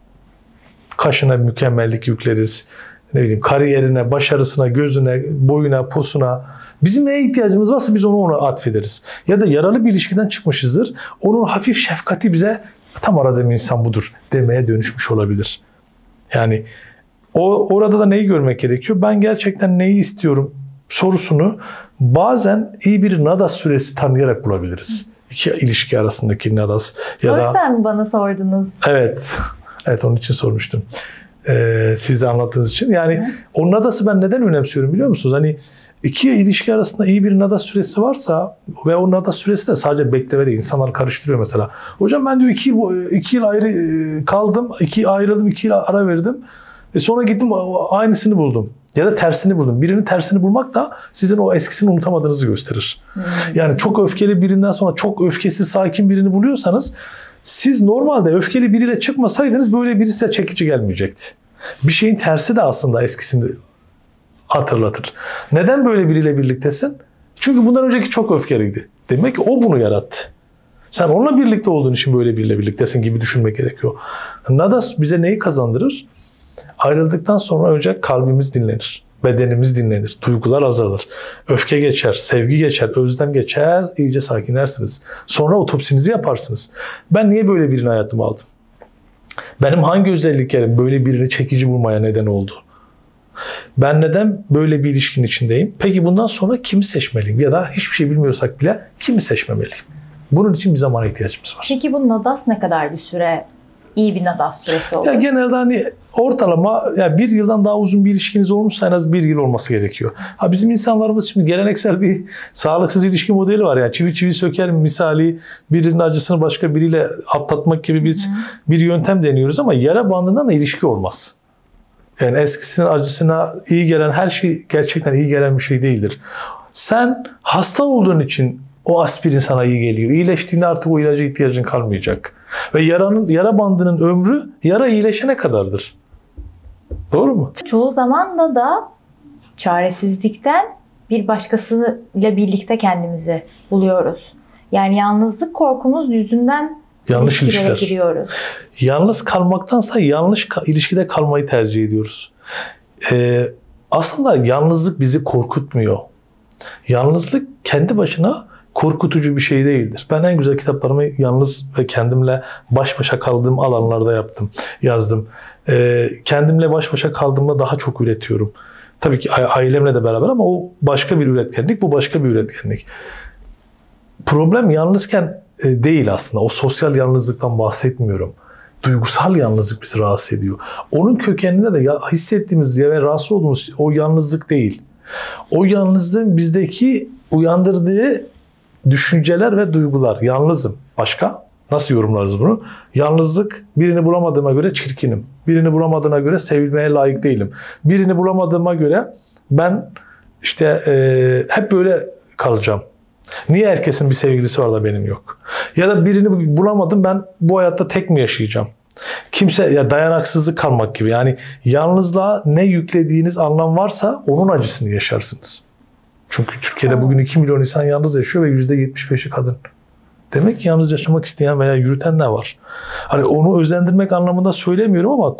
Kaşına mükemmellik yükleriz. Kariyerine, başarısına, gözüne, boyuna, posuna. Bizim neye ihtiyacımız varsa biz ona atfederiz. Ya da yaralı bir ilişkiden çıkmışızdır. Onun hafif şefkati bize tam aradığım insan budur demeye dönüşmüş olabilir. Yani orada da neyi görmek gerekiyor? Ben gerçekten neyi istiyorum sorusunu bazen iyi bir nadas süresi tanıyarak bulabiliriz. İki ilişki arasındaki nadas. Ya o yüzden mi bana sordunuz? Evet. Evet, onun için sormuştum. Siz de anlattığınız için. Yani o nadası ben neden önemsiyorum biliyor musunuz? Hani iki ilişki arasında iyi bir nadas süresi varsa ve o nadas süresi de sadece bekleme değil. İnsanlar karıştırıyor mesela. Hocam ben diyor 2 yıl ayrı kaldım. 2 yıl ayrıldım. 2 yıl ara verdim. Sonra gittim aynısını buldum. Ya da tersini buldum. Birinin tersini bulmak da sizin o eskisini unutamadığınızı gösterir. Yani çok öfkeli birinden sonra çok öfkesiz, sakin birini buluyorsanız siz normalde öfkeli biriyle çıkmasaydınız böyle birisi size çekici gelmeyecekti. Bir şeyin tersi de aslında eskisini hatırlatır. Neden böyle biriyle birliktesin? Çünkü bundan önceki çok öfkeliydi. Demek ki o bunu yarattı. Sen onunla birlikte olduğun için böyle biriyle birliktesin gibi düşünmek gerekiyor. Nadas bize neyi kazandırır? Ayrıldıktan sonra önce kalbimiz dinlenir. Bedenimiz dinlenir. Duygular azalır. Öfke geçer, sevgi geçer, özlem geçer. İyice sakinlersiniz. Sonra otopsinizi yaparsınız. Ben niye böyle birini hayatıma aldım? Benim hangi özelliklerim böyle birini çekici bulmaya neden oldu? Ben neden böyle bir ilişkinin içindeyim? Peki bundan sonra kimi seçmeliyim? Ya da hiçbir şey bilmiyorsak bile kimi seçmemeliyim? Bunun için bir zamana ihtiyacımız var. Peki bu nadas ne kadar bir süre? İyi bir nadas süresi olur. Ya genelde hani ortalama ya 1 yıldan daha uzun bir ilişkiniz olmuşsa en az 1 yıl olması gerekiyor. Ha bizim insanlarımız şimdi geleneksel bir sağlıksız ilişki modeli var ya. Çivi çivi söker misali birinin acısını başka biriyle atlatmak gibi biz bir yöntem deniyoruz ama yara bandından da ilişki olmaz. Yani eskisinin acısına iyi gelen her şey gerçekten iyi gelen bir şey değildir. Sen hasta olduğun için o aspirin sana iyi geliyor. İyileştiğinde artık o ilaca ihtiyacın kalmayacak. Ve yara bandının ömrü yara iyileşene kadardır. Doğru mu? Çoğu zaman da çaresizlikten bir başkasıyla birlikte kendimizi buluyoruz. Yani yalnızlık korkumuz yüzünden yanlış ilişkiler giriyoruz. Yalnız kalmaktansa yanlış ilişkide kalmayı tercih ediyoruz. Aslında yalnızlık bizi korkutmuyor. Yalnızlık kendi başına korkutucu bir şey değildir. Ben en güzel kitaplarımı yalnız ve kendimle baş başa kaldığım alanlarda yazdım. Kendimle baş başa kaldığımda daha çok üretiyorum. Tabii ki ailemle de beraber ama o başka bir üretkenlik, bu başka bir üretkenlik. Problem yalnızken değil aslında. O sosyal yalnızlıktan bahsetmiyorum. Duygusal yalnızlık bizi rahatsız ediyor. Onun kökeninde de hissettiğimiz ve rahatsız olduğumuz o yalnızlık değil. O yalnızlığın bizdeki uyandırdığı düşünceler ve duygular. Yalnızım. Başka? Nasıl yorumlarız bunu? Yalnızlık, birini bulamadığıma göre çirkinim. Birini bulamadığına göre sevilmeye layık değilim. Birini bulamadığıma göre ben hep böyle kalacağım. Niye herkesin bir sevgilisi var da benim yok? Ya da birini bulamadım, ben bu hayatta tek mi yaşayacağım? Kimse ya dayanaksızlık kalmak gibi. Yani yalnızlığa ne yüklediğiniz anlam varsa onun acısını yaşarsınız. Çünkü Türkiye'de bugün 2 milyon insan yalnız yaşıyor ve %75'i kadın. Demek ki yalnız yaşamak isteyen veya yürütenler var. Hani onu özendirmek anlamında söylemiyorum ama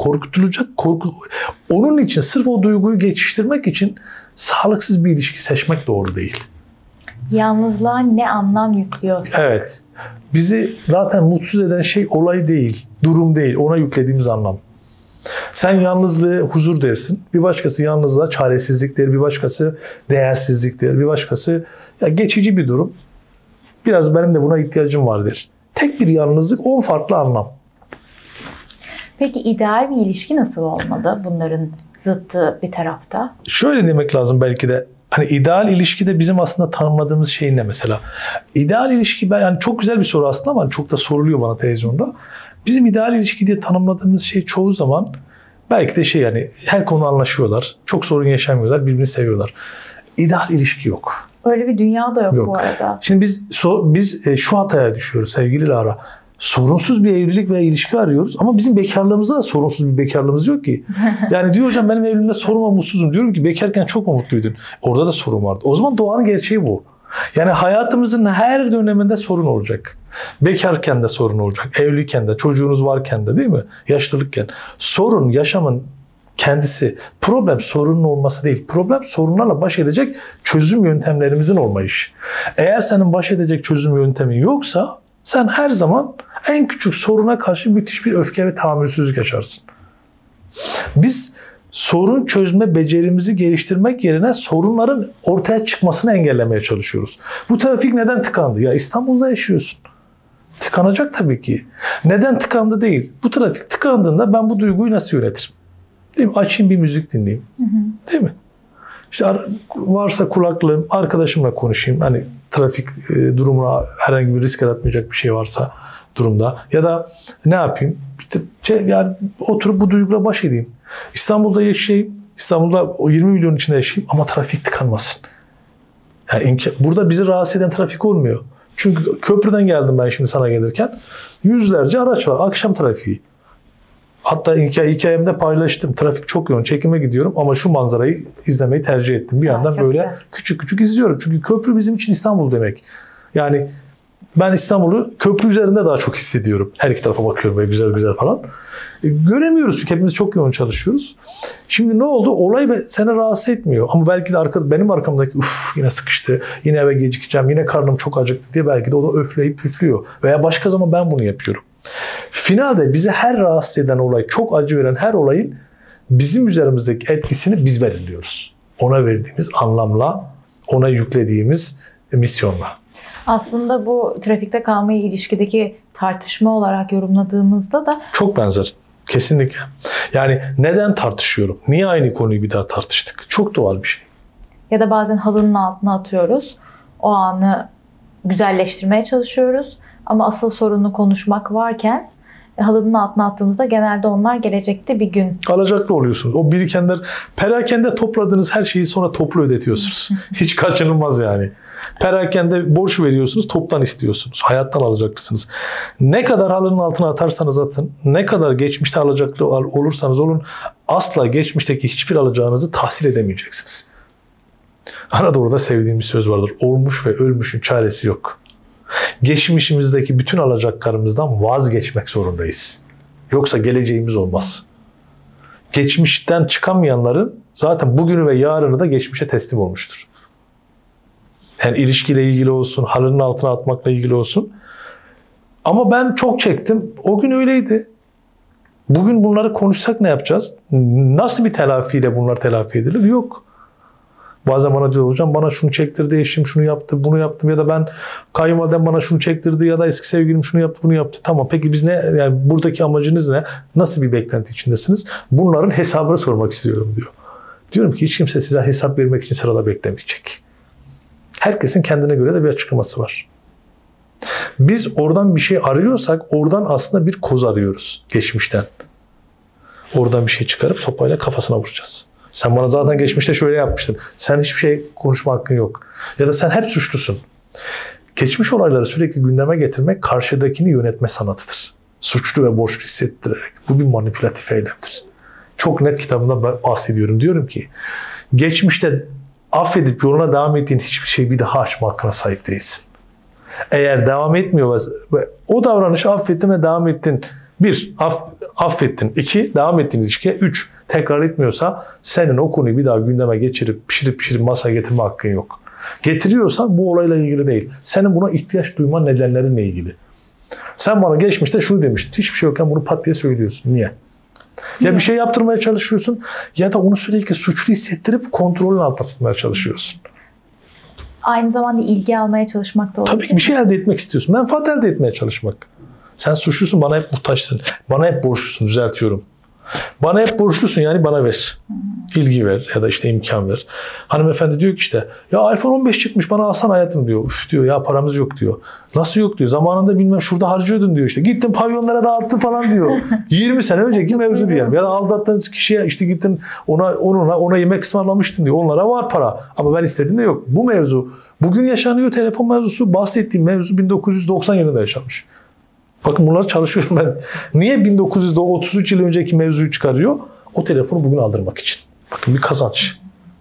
onun için sırf o duyguyu geçiştirmek için sağlıksız bir ilişki seçmek doğru değil. Yalnızlığa ne anlam yüklüyorsa. Evet. Bizi zaten mutsuz eden şey olay değil, durum değil. Ona yüklediğimiz anlam. Sen yalnızlığı huzur dersin. Bir başkası yalnızlığa çaresizlik der. Bir başkası değersizlik der. Bir başkası ya geçici bir durum. Biraz benim de buna ihtiyacım var der. Tek bir yalnızlık 10 farklı anlam. Peki ideal bir ilişki nasıl olmalı bunların zıttı bir tarafta? Şöyle demek lazım belki de. Hani ideal ilişkide bizim aslında tanımladığımız şey ne mesela? İdeal ilişki yani çok güzel bir soru aslında ama çok da soruluyor bana televizyonda. Bizim ideal ilişki diye tanımladığımız şey çoğu zaman belki de yani her konu anlaşıyorlar. Çok sorun yaşamıyorlar, birbirini seviyorlar. İdeal ilişki yok. Öyle bir dünya da yok bu arada. Şimdi biz şu hataya düşüyoruz sevgili Lara. Sorunsuz bir evlilik veya ilişki arıyoruz ama bizim bekarlığımızda da sorunsuz bir bekarlığımız yok ki. Yani diyor hocam benim evliliğimde sorun var, mutsuzum. Diyorum ki bekarken çok mu mutluydun? Orada da sorun vardı. O zaman doğanın gerçeği bu. Yani hayatımızın her döneminde sorun olacak. Bekarken de sorun olacak. Evliyken de, çocuğunuz varken de değil mi? Yaşlılıkken. Sorun yaşamın kendisi. Problem sorunun olması değil. Problem sorunlarla baş edecek çözüm yöntemlerimizin olmayışı. Eğer senin baş edecek çözüm yöntemin yoksa sen her zaman en küçük soruna karşı müthiş bir öfke ve tahammülsüzlük yaşarsın. Biz sorun çözme becerimizi geliştirmek yerine sorunların ortaya çıkmasını engellemeye çalışıyoruz. Bu trafik neden tıkandı? Ya İstanbul'da yaşıyorsun. Tıkanacak tabii ki. Neden tıkandı değil. Bu trafik tıkandığında ben bu duyguyu nasıl yönetirim? Değil mi? Açayım bir müzik dinleyeyim. Değil mi? İşte varsa kulaklığım, arkadaşımla konuşayım. Hani trafik durumuna herhangi bir risk yaratmayacak bir şey varsa durumda. Ya da ne yapayım? İşte yani oturup bu duyguyla baş edeyim. İstanbul'da yaşayayım. İstanbul'da o 20 milyon içinde yaşayayım ama trafik tıkanmasın. Yani burada bizi rahatsız eden trafik olmuyor. Çünkü köprüden geldim ben şimdi sana gelirken. Yüzlerce araç var. Akşam trafiği. Hatta hikayemde paylaştım. Trafik çok yoğun. Çekime gidiyorum ama şu manzarayı izlemeyi tercih ettim. Bir yandan böyle güzel. Küçük küçük izliyorum. Çünkü köprü bizim için İstanbul demek. Yani ben İstanbul'u köprü üzerinde daha çok hissediyorum. Her iki tarafa bakıyorum böyle güzel güzel falan. Göremiyoruz çünkü hepimiz çok yoğun çalışıyoruz. Şimdi ne oldu? Olay seni rahatsız etmiyor. Ama belki de benim arkamdaki yine sıkıştı, yine eve gecikeceğim, yine karnım çok acıktı diye belki de o da öfleyip püflüyor. Veya başka zaman ben bunu yapıyorum. Finalde bizi her rahatsız eden olay, çok acı veren her olayın bizim üzerimizdeki etkisini biz belirliyoruz. Ona verdiğimiz anlamla, ona yüklediğimiz misyonla. Aslında bu trafikte kalmayı ilişkideki tartışma olarak yorumladığımızda da çok benzer. Kesinlikle. Yani neden tartışıyorum? Niye aynı konuyu bir daha tartıştık? Çok doğal bir şey. Ya da bazen halının altına atıyoruz. O anı güzelleştirmeye çalışıyoruz. Ama asıl sorunu konuşmak varken halının altına attığımızda genelde onlar gelecekte bir gün. Alacaklı oluyorsunuz. O birikenler, perakende topladığınız her şeyi sonra toplu ödetiyorsunuz. Hiç kaçınılmaz yani. Perakende borç veriyorsunuz, toptan istiyorsunuz. Hayattan alacaklısınız. Ne kadar halının altına atarsanız atın, ne kadar geçmişte alacaklı olursanız olun, asla geçmişteki hiçbir alacağınızı tahsil edemeyeceksiniz. Anadolu'da sevdiğim bir söz vardır. Olmuş ve ölmüşün çaresi yok. Geçmişimizdeki bütün alacaklarımızdan vazgeçmek zorundayız. Yoksa geleceğimiz olmaz. Geçmişten çıkamayanların zaten bugünü ve yarını da geçmişe teslim olmuştur. Yani ilişkiyle ilgili olsun, halının altına atmakla ilgili olsun. Ama ben çok çektim. O gün öyleydi. Bugün bunları konuşsak ne yapacağız? Nasıl bir telafiyle bunlar telafi edilir? Yok. Bazen bana diyor hocam bana şunu çektirdi, eşim şunu yaptı, bunu yaptım ya da ben kayınvalidem bana şunu çektirdi ya da eski sevgilim şunu yaptı, bunu yaptı. Tamam peki biz ne, yani buradaki amacınız ne? Nasıl bir beklenti içindesiniz? Bunların hesabını sormak istiyorum diyor. Diyorum ki hiç kimse size hesap vermek için sırada beklemeyecek. Herkesin kendine göre de bir açıklaması var. Biz oradan bir şey arıyorsak oradan aslında bir koz arıyoruz geçmişten. Oradan bir şey çıkarıp sopayla kafasına vuracağız. Sen bana zaten geçmişte şöyle yapmıştın. Sen hiçbir şey konuşma hakkın yok. Ya da sen hep suçlusun. Geçmiş olayları sürekli gündeme getirmek karşıdakini yönetme sanatıdır. suçlu ve borçlu hissettirerek. Bu bir manipülatif eylemdir. Çok net kitabımda bahsediyorum. Diyorum ki geçmişte affedip yoluna devam ettiğin hiçbir şeyi bir daha açma hakkına sahip değilsin. Eğer devam etmiyor ve o davranışı affettin ve devam ettin. 1. Affettin. 2. Devam ettiğin ilişkiye. 3. Tekrar etmiyorsa senin o konuyu bir daha gündeme geçirip pişirip masaya getirme hakkın yok. Getiriyorsan bu olayla ilgili değil. Senin buna ihtiyaç duyman nedenlerinle ilgili. Sen bana geçmişte şunu demiştin. Hiçbir şey yokken bunu pat diye söylüyorsun. Niye? Ya bir şey yaptırmaya çalışıyorsun ya da onu sürekli suçlu hissettirip kontrolün altına tutmaya çalışıyorsun. Aynı zamanda ilgi almaya çalışmak da olur. Tabii ki bir şey elde etmek istiyorsun. Menfaat elde etmeye çalışmak. Sen suçlusun, bana hep muhtaçsın. Bana hep borçlusun, düzeltiyorum. Bana hep borçlusun, yani bana ver. İlgi ver ya da işte imkan ver. Hanımefendi diyor ki işte ya iPhone 15 çıkmış, bana alsan hayatım diyor. Üf diyor, ya paramız yok diyor. Nasıl yok diyor. Zamanında bilmem şurada harcıyordun diyor işte. Gittin pavyonlara dağıttın falan diyor. 20 sene önceki mevzu diyelim. Ya da aldattığınız kişiye işte gittin ona yemek ısmarlamıştın diyor. Onlara var para. Ama ben istediğimde yok. Bu mevzu bugün yaşanıyor, telefon mevzusu. Bahsettiğim mevzu 1990 yılında yaşanmış. Bakın bunları çalışıyorum ben. Niye 1933 yıl önceki mevzuyu çıkarıyor? O telefonu bugün aldırmak için. Bakın bir kazanç.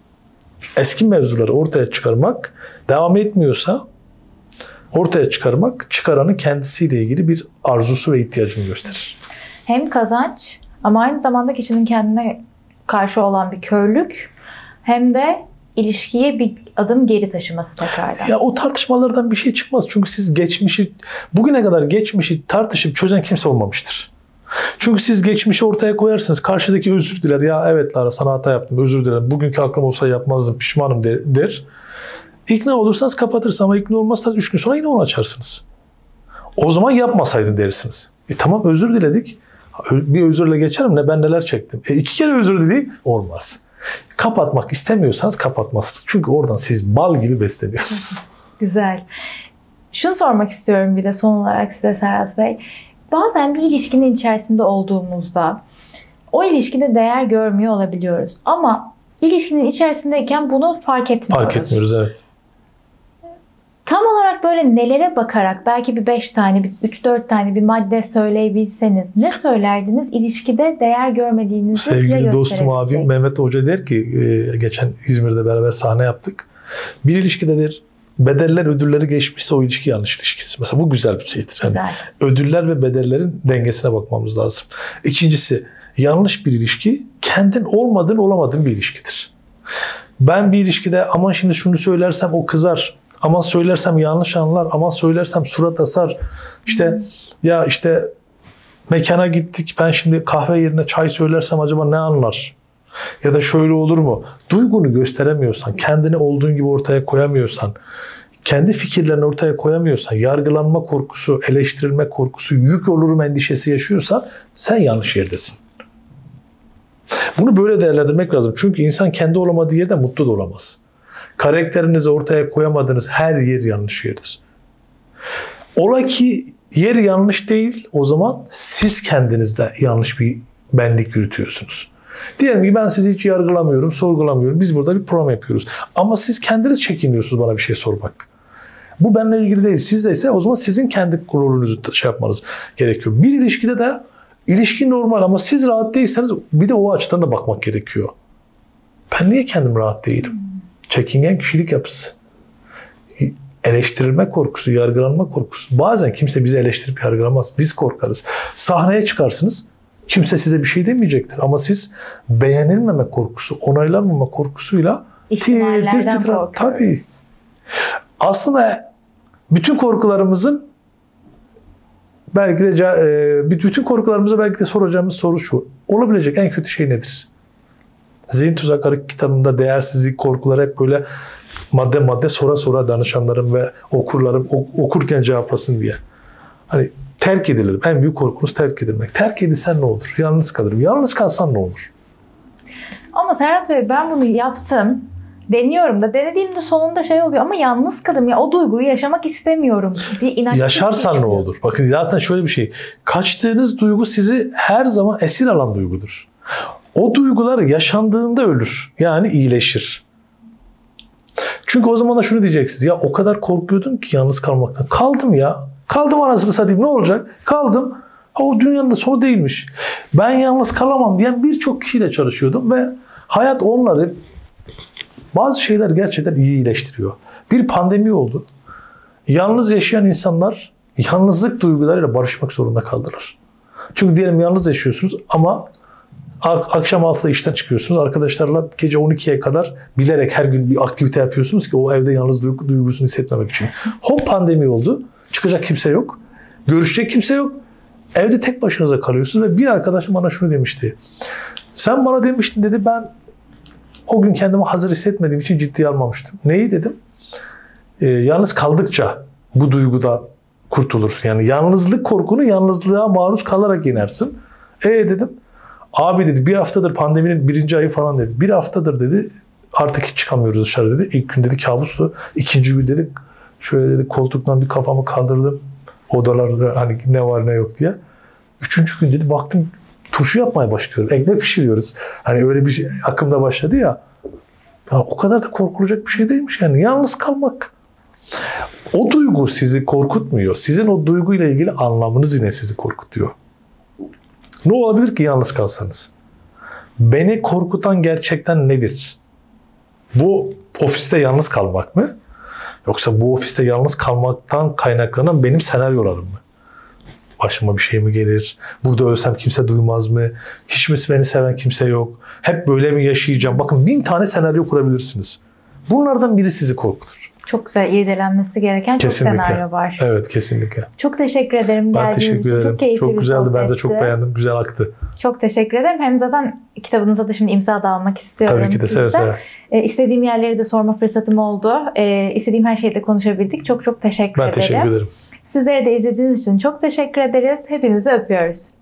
Eski mevzuları ortaya çıkarmak, devam etmiyorsa ortaya çıkarmak, çıkaranın kendisiyle ilgili bir arzusu ve ihtiyacını gösterir. Hem kazanç ama aynı zamanda kişinin kendine karşı olan bir körlük, hem de ilişkiye bir adım geri taşıması tekrardan. Ya o tartışmalardan bir şey çıkmaz. Çünkü siz bugüne kadar geçmişi tartışıp çözen kimse olmamıştır. Çünkü siz geçmişi ortaya koyarsınız. Karşıdaki özür diler. Ya evet Lara, sana hata yaptım, özür dilerim. Bugünkü aklım olsa yapmazdım, pişmanım der. İkna olursanız kapatırsınız ama ikna olmazsanız 3 gün sonra yine onu açarsınız. O zaman yapmasaydın dersiniz. Tamam, özür diledik. Bir özürle geçerim, ne ben neler çektim. 2 kere özür dileyim, olmaz. Kapatmak istemiyorsanız kapatmazsınız. Çünkü oradan siz bal gibi besleniyorsunuz. Güzel. Şunu sormak istiyorum bir de son olarak size Serhat Bey. Bazen bir ilişkinin içerisinde olduğumuzda o ilişkide değer görmüyor olabiliyoruz. Ama ilişkinin içerisindeyken bunu fark etmiyoruz. Fark etmiyoruz, evet. Tam olarak böyle nelere bakarak, belki bir 5 tane, bir 3-4 tane bir madde söyleyebilseniz ne söylerdiniz ilişkide değer görmediğinizi size gösterebilecek? Sevgili dostum, abim Mehmet Hoca der ki, geçen İzmir'de beraber sahne yaptık. Bir ilişkide der, bedeller ödülleri geçmişse o ilişki yanlış ilişkisi. Mesela bu güzel bir şeydir. Güzel. Yani ödüller ve bedellerin dengesine bakmamız lazım. İkincisi, yanlış bir ilişki kendin olmadığın olamadığın bir ilişkidir. Ben bir ilişkide aman şimdi şunu söylersem o kızar, aman söylersem yanlış anlar, aman söylersem surat asar. İşte mekana gittik, ben şimdi kahve yerine çay söylersem acaba ne anlar? Ya da şöyle olur mu? Duygunu gösteremiyorsan, kendini olduğun gibi ortaya koyamıyorsan, kendi fikirlerini ortaya koyamıyorsan, yargılanma korkusu, eleştirilme korkusu, yük olurum endişesi yaşıyorsan sen yanlış yerdesin. Bunu böyle değerlendirmek lazım. Çünkü insan kendi olamadığı yerde mutlu da olamaz. Karakterinizi ortaya koyamadığınız her yer yanlış yerdir. Ola ki yer yanlış değil, o zaman siz kendinizde yanlış bir benlik yürütüyorsunuz. Diyelim ki ben sizi hiç yargılamıyorum, sorgulamıyorum. Biz burada bir program yapıyoruz. Ama siz kendiniz çekiniyorsunuz bana bir şey sormak. Bu benimle ilgili değil. Sizde ise o zaman sizin kendi rolünüzü yapmanız gerekiyor. Bir ilişkide de ilişki normal ama siz rahat değilseniz bir de o açıdan da bakmak gerekiyor. Ben niye kendim rahat değilim? Çekingen kişilik yapısı. Eleştirilme korkusu, yargılanma korkusu. Bazen kimse bizi eleştirip yargılamaz. Biz korkarız. Sahneye çıkarsınız. Kimse size bir şey demeyecektir. Ama siz beğenilmeme korkusu, onaylanmama korkusuyla İhtimallerden korkuyoruz. Tabii. Aslında bütün korkularımızın belki de bütün korkularımıza belki de soracağımız soru şu. Olabilecek en kötü şey nedir? Zihin Tuzakları kitabında değersizlik, korkuları hep böyle madde madde sonra danışanlarım ve okurlarım okurken cevaplasın diye. Hani terk edilirim. En büyük korkunuz terk edilmek. Terk edilsen ne olur? Yalnız kalırım. Yalnız kalsan ne olur? Ama Serhat Bey, ben bunu yaptım. Deniyorum da. Denediğimde sonunda şey oluyor ama yalnız kaldım ya, o duyguyu yaşamak istemiyorum diye inatçı. Yaşarsan ne olur? Bakın zaten şöyle bir şey. Kaçtığınız duygu sizi her zaman esir alan duygudur. O duygular yaşandığında ölür. Yani iyileşir. Çünkü o zaman da şunu diyeceksiniz. Ya o kadar korkuyordum ki yalnız kalmaktan. Kaldım ya. Kaldım anasını satayım, ne olacak? Kaldım. Ha, o dünyanın da sonu değilmiş. Ben yalnız kalamam diyen birçok kişiyle çalışıyordum ve hayat onları, bazı şeyler gerçekten iyi iyileştiriyor. Bir pandemi oldu. Yalnız yaşayan insanlar yalnızlık duygularıyla barışmak zorunda kaldılar. Çünkü diyelim yalnız yaşıyorsunuz ama akşam 6'da işten çıkıyorsunuz. Arkadaşlarla gece 12'ye kadar bilerek her gün bir aktivite yapıyorsunuz ki o evde yalnız duygusunu hissetmemek için. Hop, pandemi oldu. Çıkacak kimse yok. Görüşecek kimse yok. Evde tek başınıza kalıyorsunuz ve bir arkadaşım bana şunu demişti. Sen bana demiştin dedi, ben o gün kendimi hazır hissetmediğim için ciddiye almamıştım. Neyi dedim? Yalnız kaldıkça bu duygudan kurtulursun. Yani yalnızlık korkunu yalnızlığa maruz kalarak yenersin. Dedim. Abi dedi, bir haftadır pandeminin 1. ayı falan dedi. Bir haftadır dedi artık hiç çıkamıyoruz dışarı dedi. İlk gün dedi kabustu. 2. gün dedi şöyle dedi koltuktan bir kafamı kaldırdım. Odalarda hani ne var ne yok diye. 3. gün dedi baktım turşu yapmaya başlıyorum. Ekmek pişiriyoruz. Hani öyle bir şey aklımda başladı ya. Ya o kadar da korkulacak bir şey değilmiş yani. Yalnız kalmak. O duygu sizi korkutmuyor. Sizin o duyguyla ilgili anlamınız yine sizi korkutuyor. Ne olabilir ki yalnız kalsanız? Beni korkutan gerçekten nedir? Bu ofiste yalnız kalmak mı? Yoksa bu ofiste yalnız kalmaktan kaynaklanan benim senaryolarım mı? Başıma bir şey mi gelir? Burada ölsem kimse duymaz mı? Hiç mi beni seven kimse yok? Hep böyle mi yaşayacağım? Bakın 1000 tane senaryo kurabilirsiniz. Bunlardan biri sizi korkutur. Çok güzel irdelenmesi gereken Kesinlikle. çok senaryo var. Evet, kesinlikle. Çok teşekkür ederim. Ben geldiğiniz teşekkür için. ederim. Çok keyifli Çok bir güzeldi. Ben de sohbetti. çok beğendim. Güzel aktı. Çok teşekkür ederim. Hem zaten kitabınıza da şimdi imza da almak istiyorum. Tabii ki de seve sizden. seve. İstediğim yerleri de sorma fırsatım oldu. İstediğim her şeyi de konuşabildik. Çok çok teşekkür ederim. Ben teşekkür ederim. Sizlere de izlediğiniz için çok teşekkür ederiz. Hepinizi öpüyoruz.